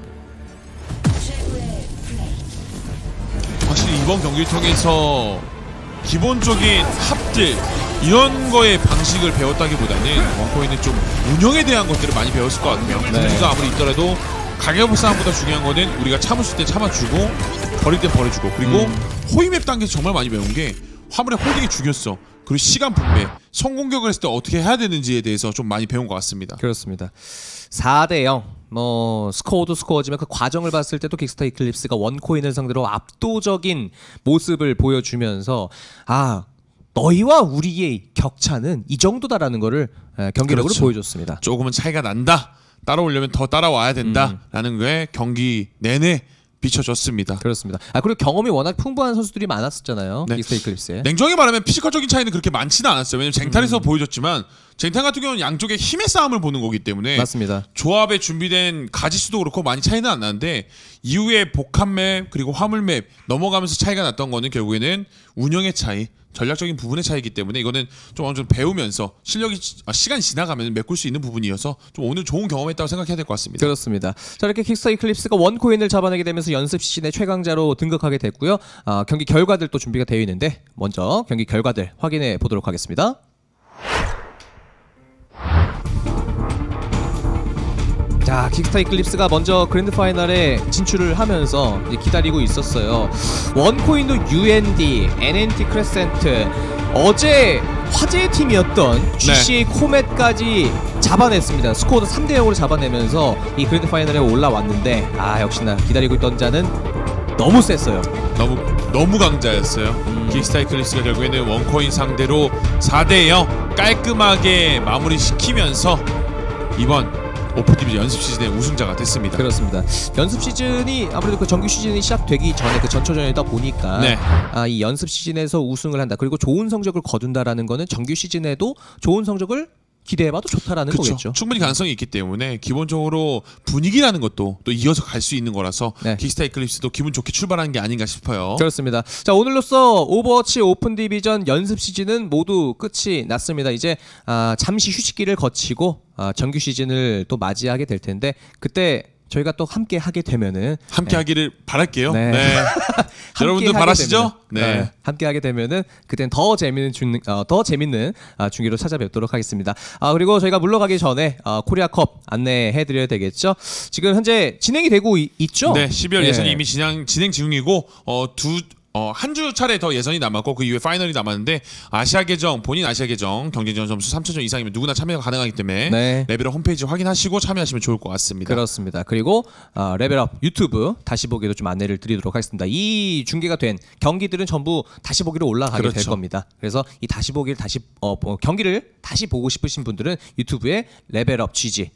확실히 이번 경기를 통해서 기본적인 합들 이런 거의 방식을 배웠다기보다는 원코인은 좀 운영에 대한 것들을 많이 배웠을 것 같아요. 분수가 아무리 있더라도 가격 싸움보다 중요한 거는 우리가 참을 수 있을 때 참아주고 버릴 때 버려주고, 그리고 호위맵 단계에서 정말 많이 배운 게 화물의 홀딩이 중요했어. 그리고 시간 분배, 성공격을 했을 때 어떻게 해야 되는지에 대해서 좀 많이 배운 것 같습니다. 그렇습니다. 4대 0. 스코어도 스코어지만 그 과정을 봤을 때도 킥스터 이클립스가 원코인을 상대로 압도적인 모습을 보여주면서 너희와 우리의 격차는 이 정도다라는 거를 경기력으로 그렇죠. 보여줬습니다. 조금은 차이가 난다. 따라오려면 더 따라와야 된다라는 게 경기 내내 비춰졌습니다. 그렇습니다. 그리고 경험이 워낙 풍부한 선수들이 많았었잖아요. 네. 킥스터 이클립스에. 냉정히 말하면 피지컬적인 차이는 그렇게 많지는 않았어요. 왜냐면 쟁탈에서 보여줬지만 쟁탈 같은 경우는 양쪽의 힘의 싸움을 보는 거기 때문에 맞습니다. 조합에 조합에 준비된 가지수도 그렇고 많이 차이는 안 나는데 이후에 복합맵 그리고 화물맵 넘어가면서 차이가 났던 거는 결국에는 운영의 차이, 전략적인 부분의 차이기 때문에 이거는 좀 어느 정도 배우면서 시간이 지나가면 메꿀 수 있는 부분이어서 좀 오늘 좋은 경험했다고 생각해야 될 것 같습니다. 그렇습니다. 자, 이렇게 킥스터 이클립스가 원코인을 잡아내게 되면서 연습 시즌의 최강자로 등극하게 됐고요. 경기 결과들 또 준비가 되어 있는데 먼저 경기 결과들 확인해 보도록 하겠습니다. 자, 킥스터 이클립스가 먼저 그랜드 파이널에 진출을 하면서 이제 기다리고 있었어요. 원코인도 UND, NNT 크레센트, 어제 화제의 팀이었던 GCA 코멧까지 잡아냈습니다. 스코어도 3대 0으로 잡아내면서 이 그랜드 파이널에 올라왔는데 역시나 기다리고 있던 자는 너무 셌어요. 너무 강자였어요. 킥스타이클리스가 결국에는 원코인 상대로 4대 0 깔끔하게 마무리시키면서 이번 오프디비 연습 시즌의 우승자가 됐습니다. 그렇습니다. 연습 시즌이 아무래도 그 정규 시즌이 시작되기 전에 그 전초전이다 보니까 네. 이 연습 시즌에서 우승을 한다. 그리고 좋은 성적을 거둔다라는 거는 정규 시즌에도 좋은 성적을 기대해봐도 좋다라는 그쵸. 거겠죠. 충분히 가능성이 있기 때문에 기본적으로 분위기라는 것도 또 이어서 갈 수 있는 거라서 네. 긱스타 이클립스도 기분 좋게 출발한 게 아닌가 싶어요. 그렇습니다. 자, 오늘로써 오버워치 오픈 디비전 연습 시즌은 모두 끝이 났습니다. 이제 잠시 휴식기를 거치고 정규 시즌을 또 맞이하게 될 텐데 그때 저희가 또 함께 하게 되면은 함께 하기를 바랄게요. 네. 네. 함께 여러분들 하게 바라시죠? 되면은, 네. 함께 하게 되면은 그땐 더 재밌는 중계로 찾아뵙도록 하겠습니다. 그리고 저희가 물러가기 전에 코리아컵 안내해드려야 되겠죠. 지금 현재 진행이 되고 있죠? 네, 12월 네. 예선이 이미 진행 중이고 한 주 차례 더 예선이 남았고 그 이후에 파이널이 남았는데 본인 아시아 계정 경쟁전 점수 3,000점 이상이면 누구나 참여가 가능하기 때문에 네. 레벨업 홈페이지 확인하시고 참여하시면 좋을 것 같습니다. 그렇습니다. 그리고 레벨업 유튜브 다시 보기도 좀 안내를 드리도록 하겠습니다. 이 중계가 된 경기들은 전부 다시 보기로 올라가게 될 그렇죠. 겁니다. 그래서 이 다시 보기를 경기를 다시 보고 싶으신 분들은 유튜브에 레벨업 GG,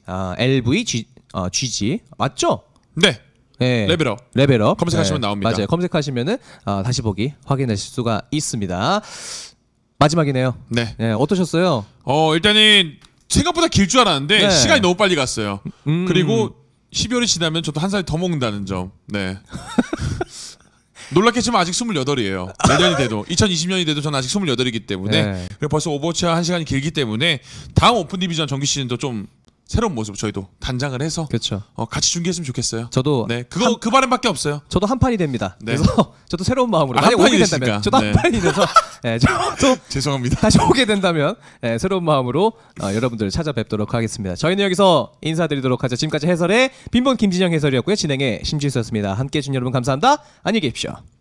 GG 맞죠? 네. 네. 레벨업 검색하시면 나옵니다. 맞아요. 검색하시면은 다시 보기 확인하실 수가 있습니다. 마지막이네요. 네. 네, 어떠셨어요? 일단은 생각보다 길 줄 알았는데 네. 시간이 너무 빨리 갔어요. 그리고 12월이 지나면 저도 한 살 더 먹는다는 점. 네. 놀랍겠지만 아직 28이에요. 내년이 돼도 2020년이 돼도 저는 아직 28이기 때문에 네. 그리고 벌써 오버워치와 한 시간이 길기 때문에 다음 오픈 디비전 정규 시즌도 좀 새로운 모습 저희도 단장을 해서 그렇죠. 같이 중계했으면 좋겠어요. 저도 네, 그 바람밖에 없어요. 저도 한 판이 됩니다. 네. 그래서 저도 새로운 마음으로 한 만약 오게 판이 된다면 됐으니까. 저도 네. 한 판이 돼서 저도 죄송합니다. 다시 오게 된다면 새로운 마음으로 여러분들 찾아뵙도록 하겠습니다. 저희는 여기서 인사드리도록 하죠. 지금까지 해설의 빈본 김진영 해설이었고요. 진행의 심지수였습니다. 함께해 주신 여러분 감사합니다. 안녕히 계십시오.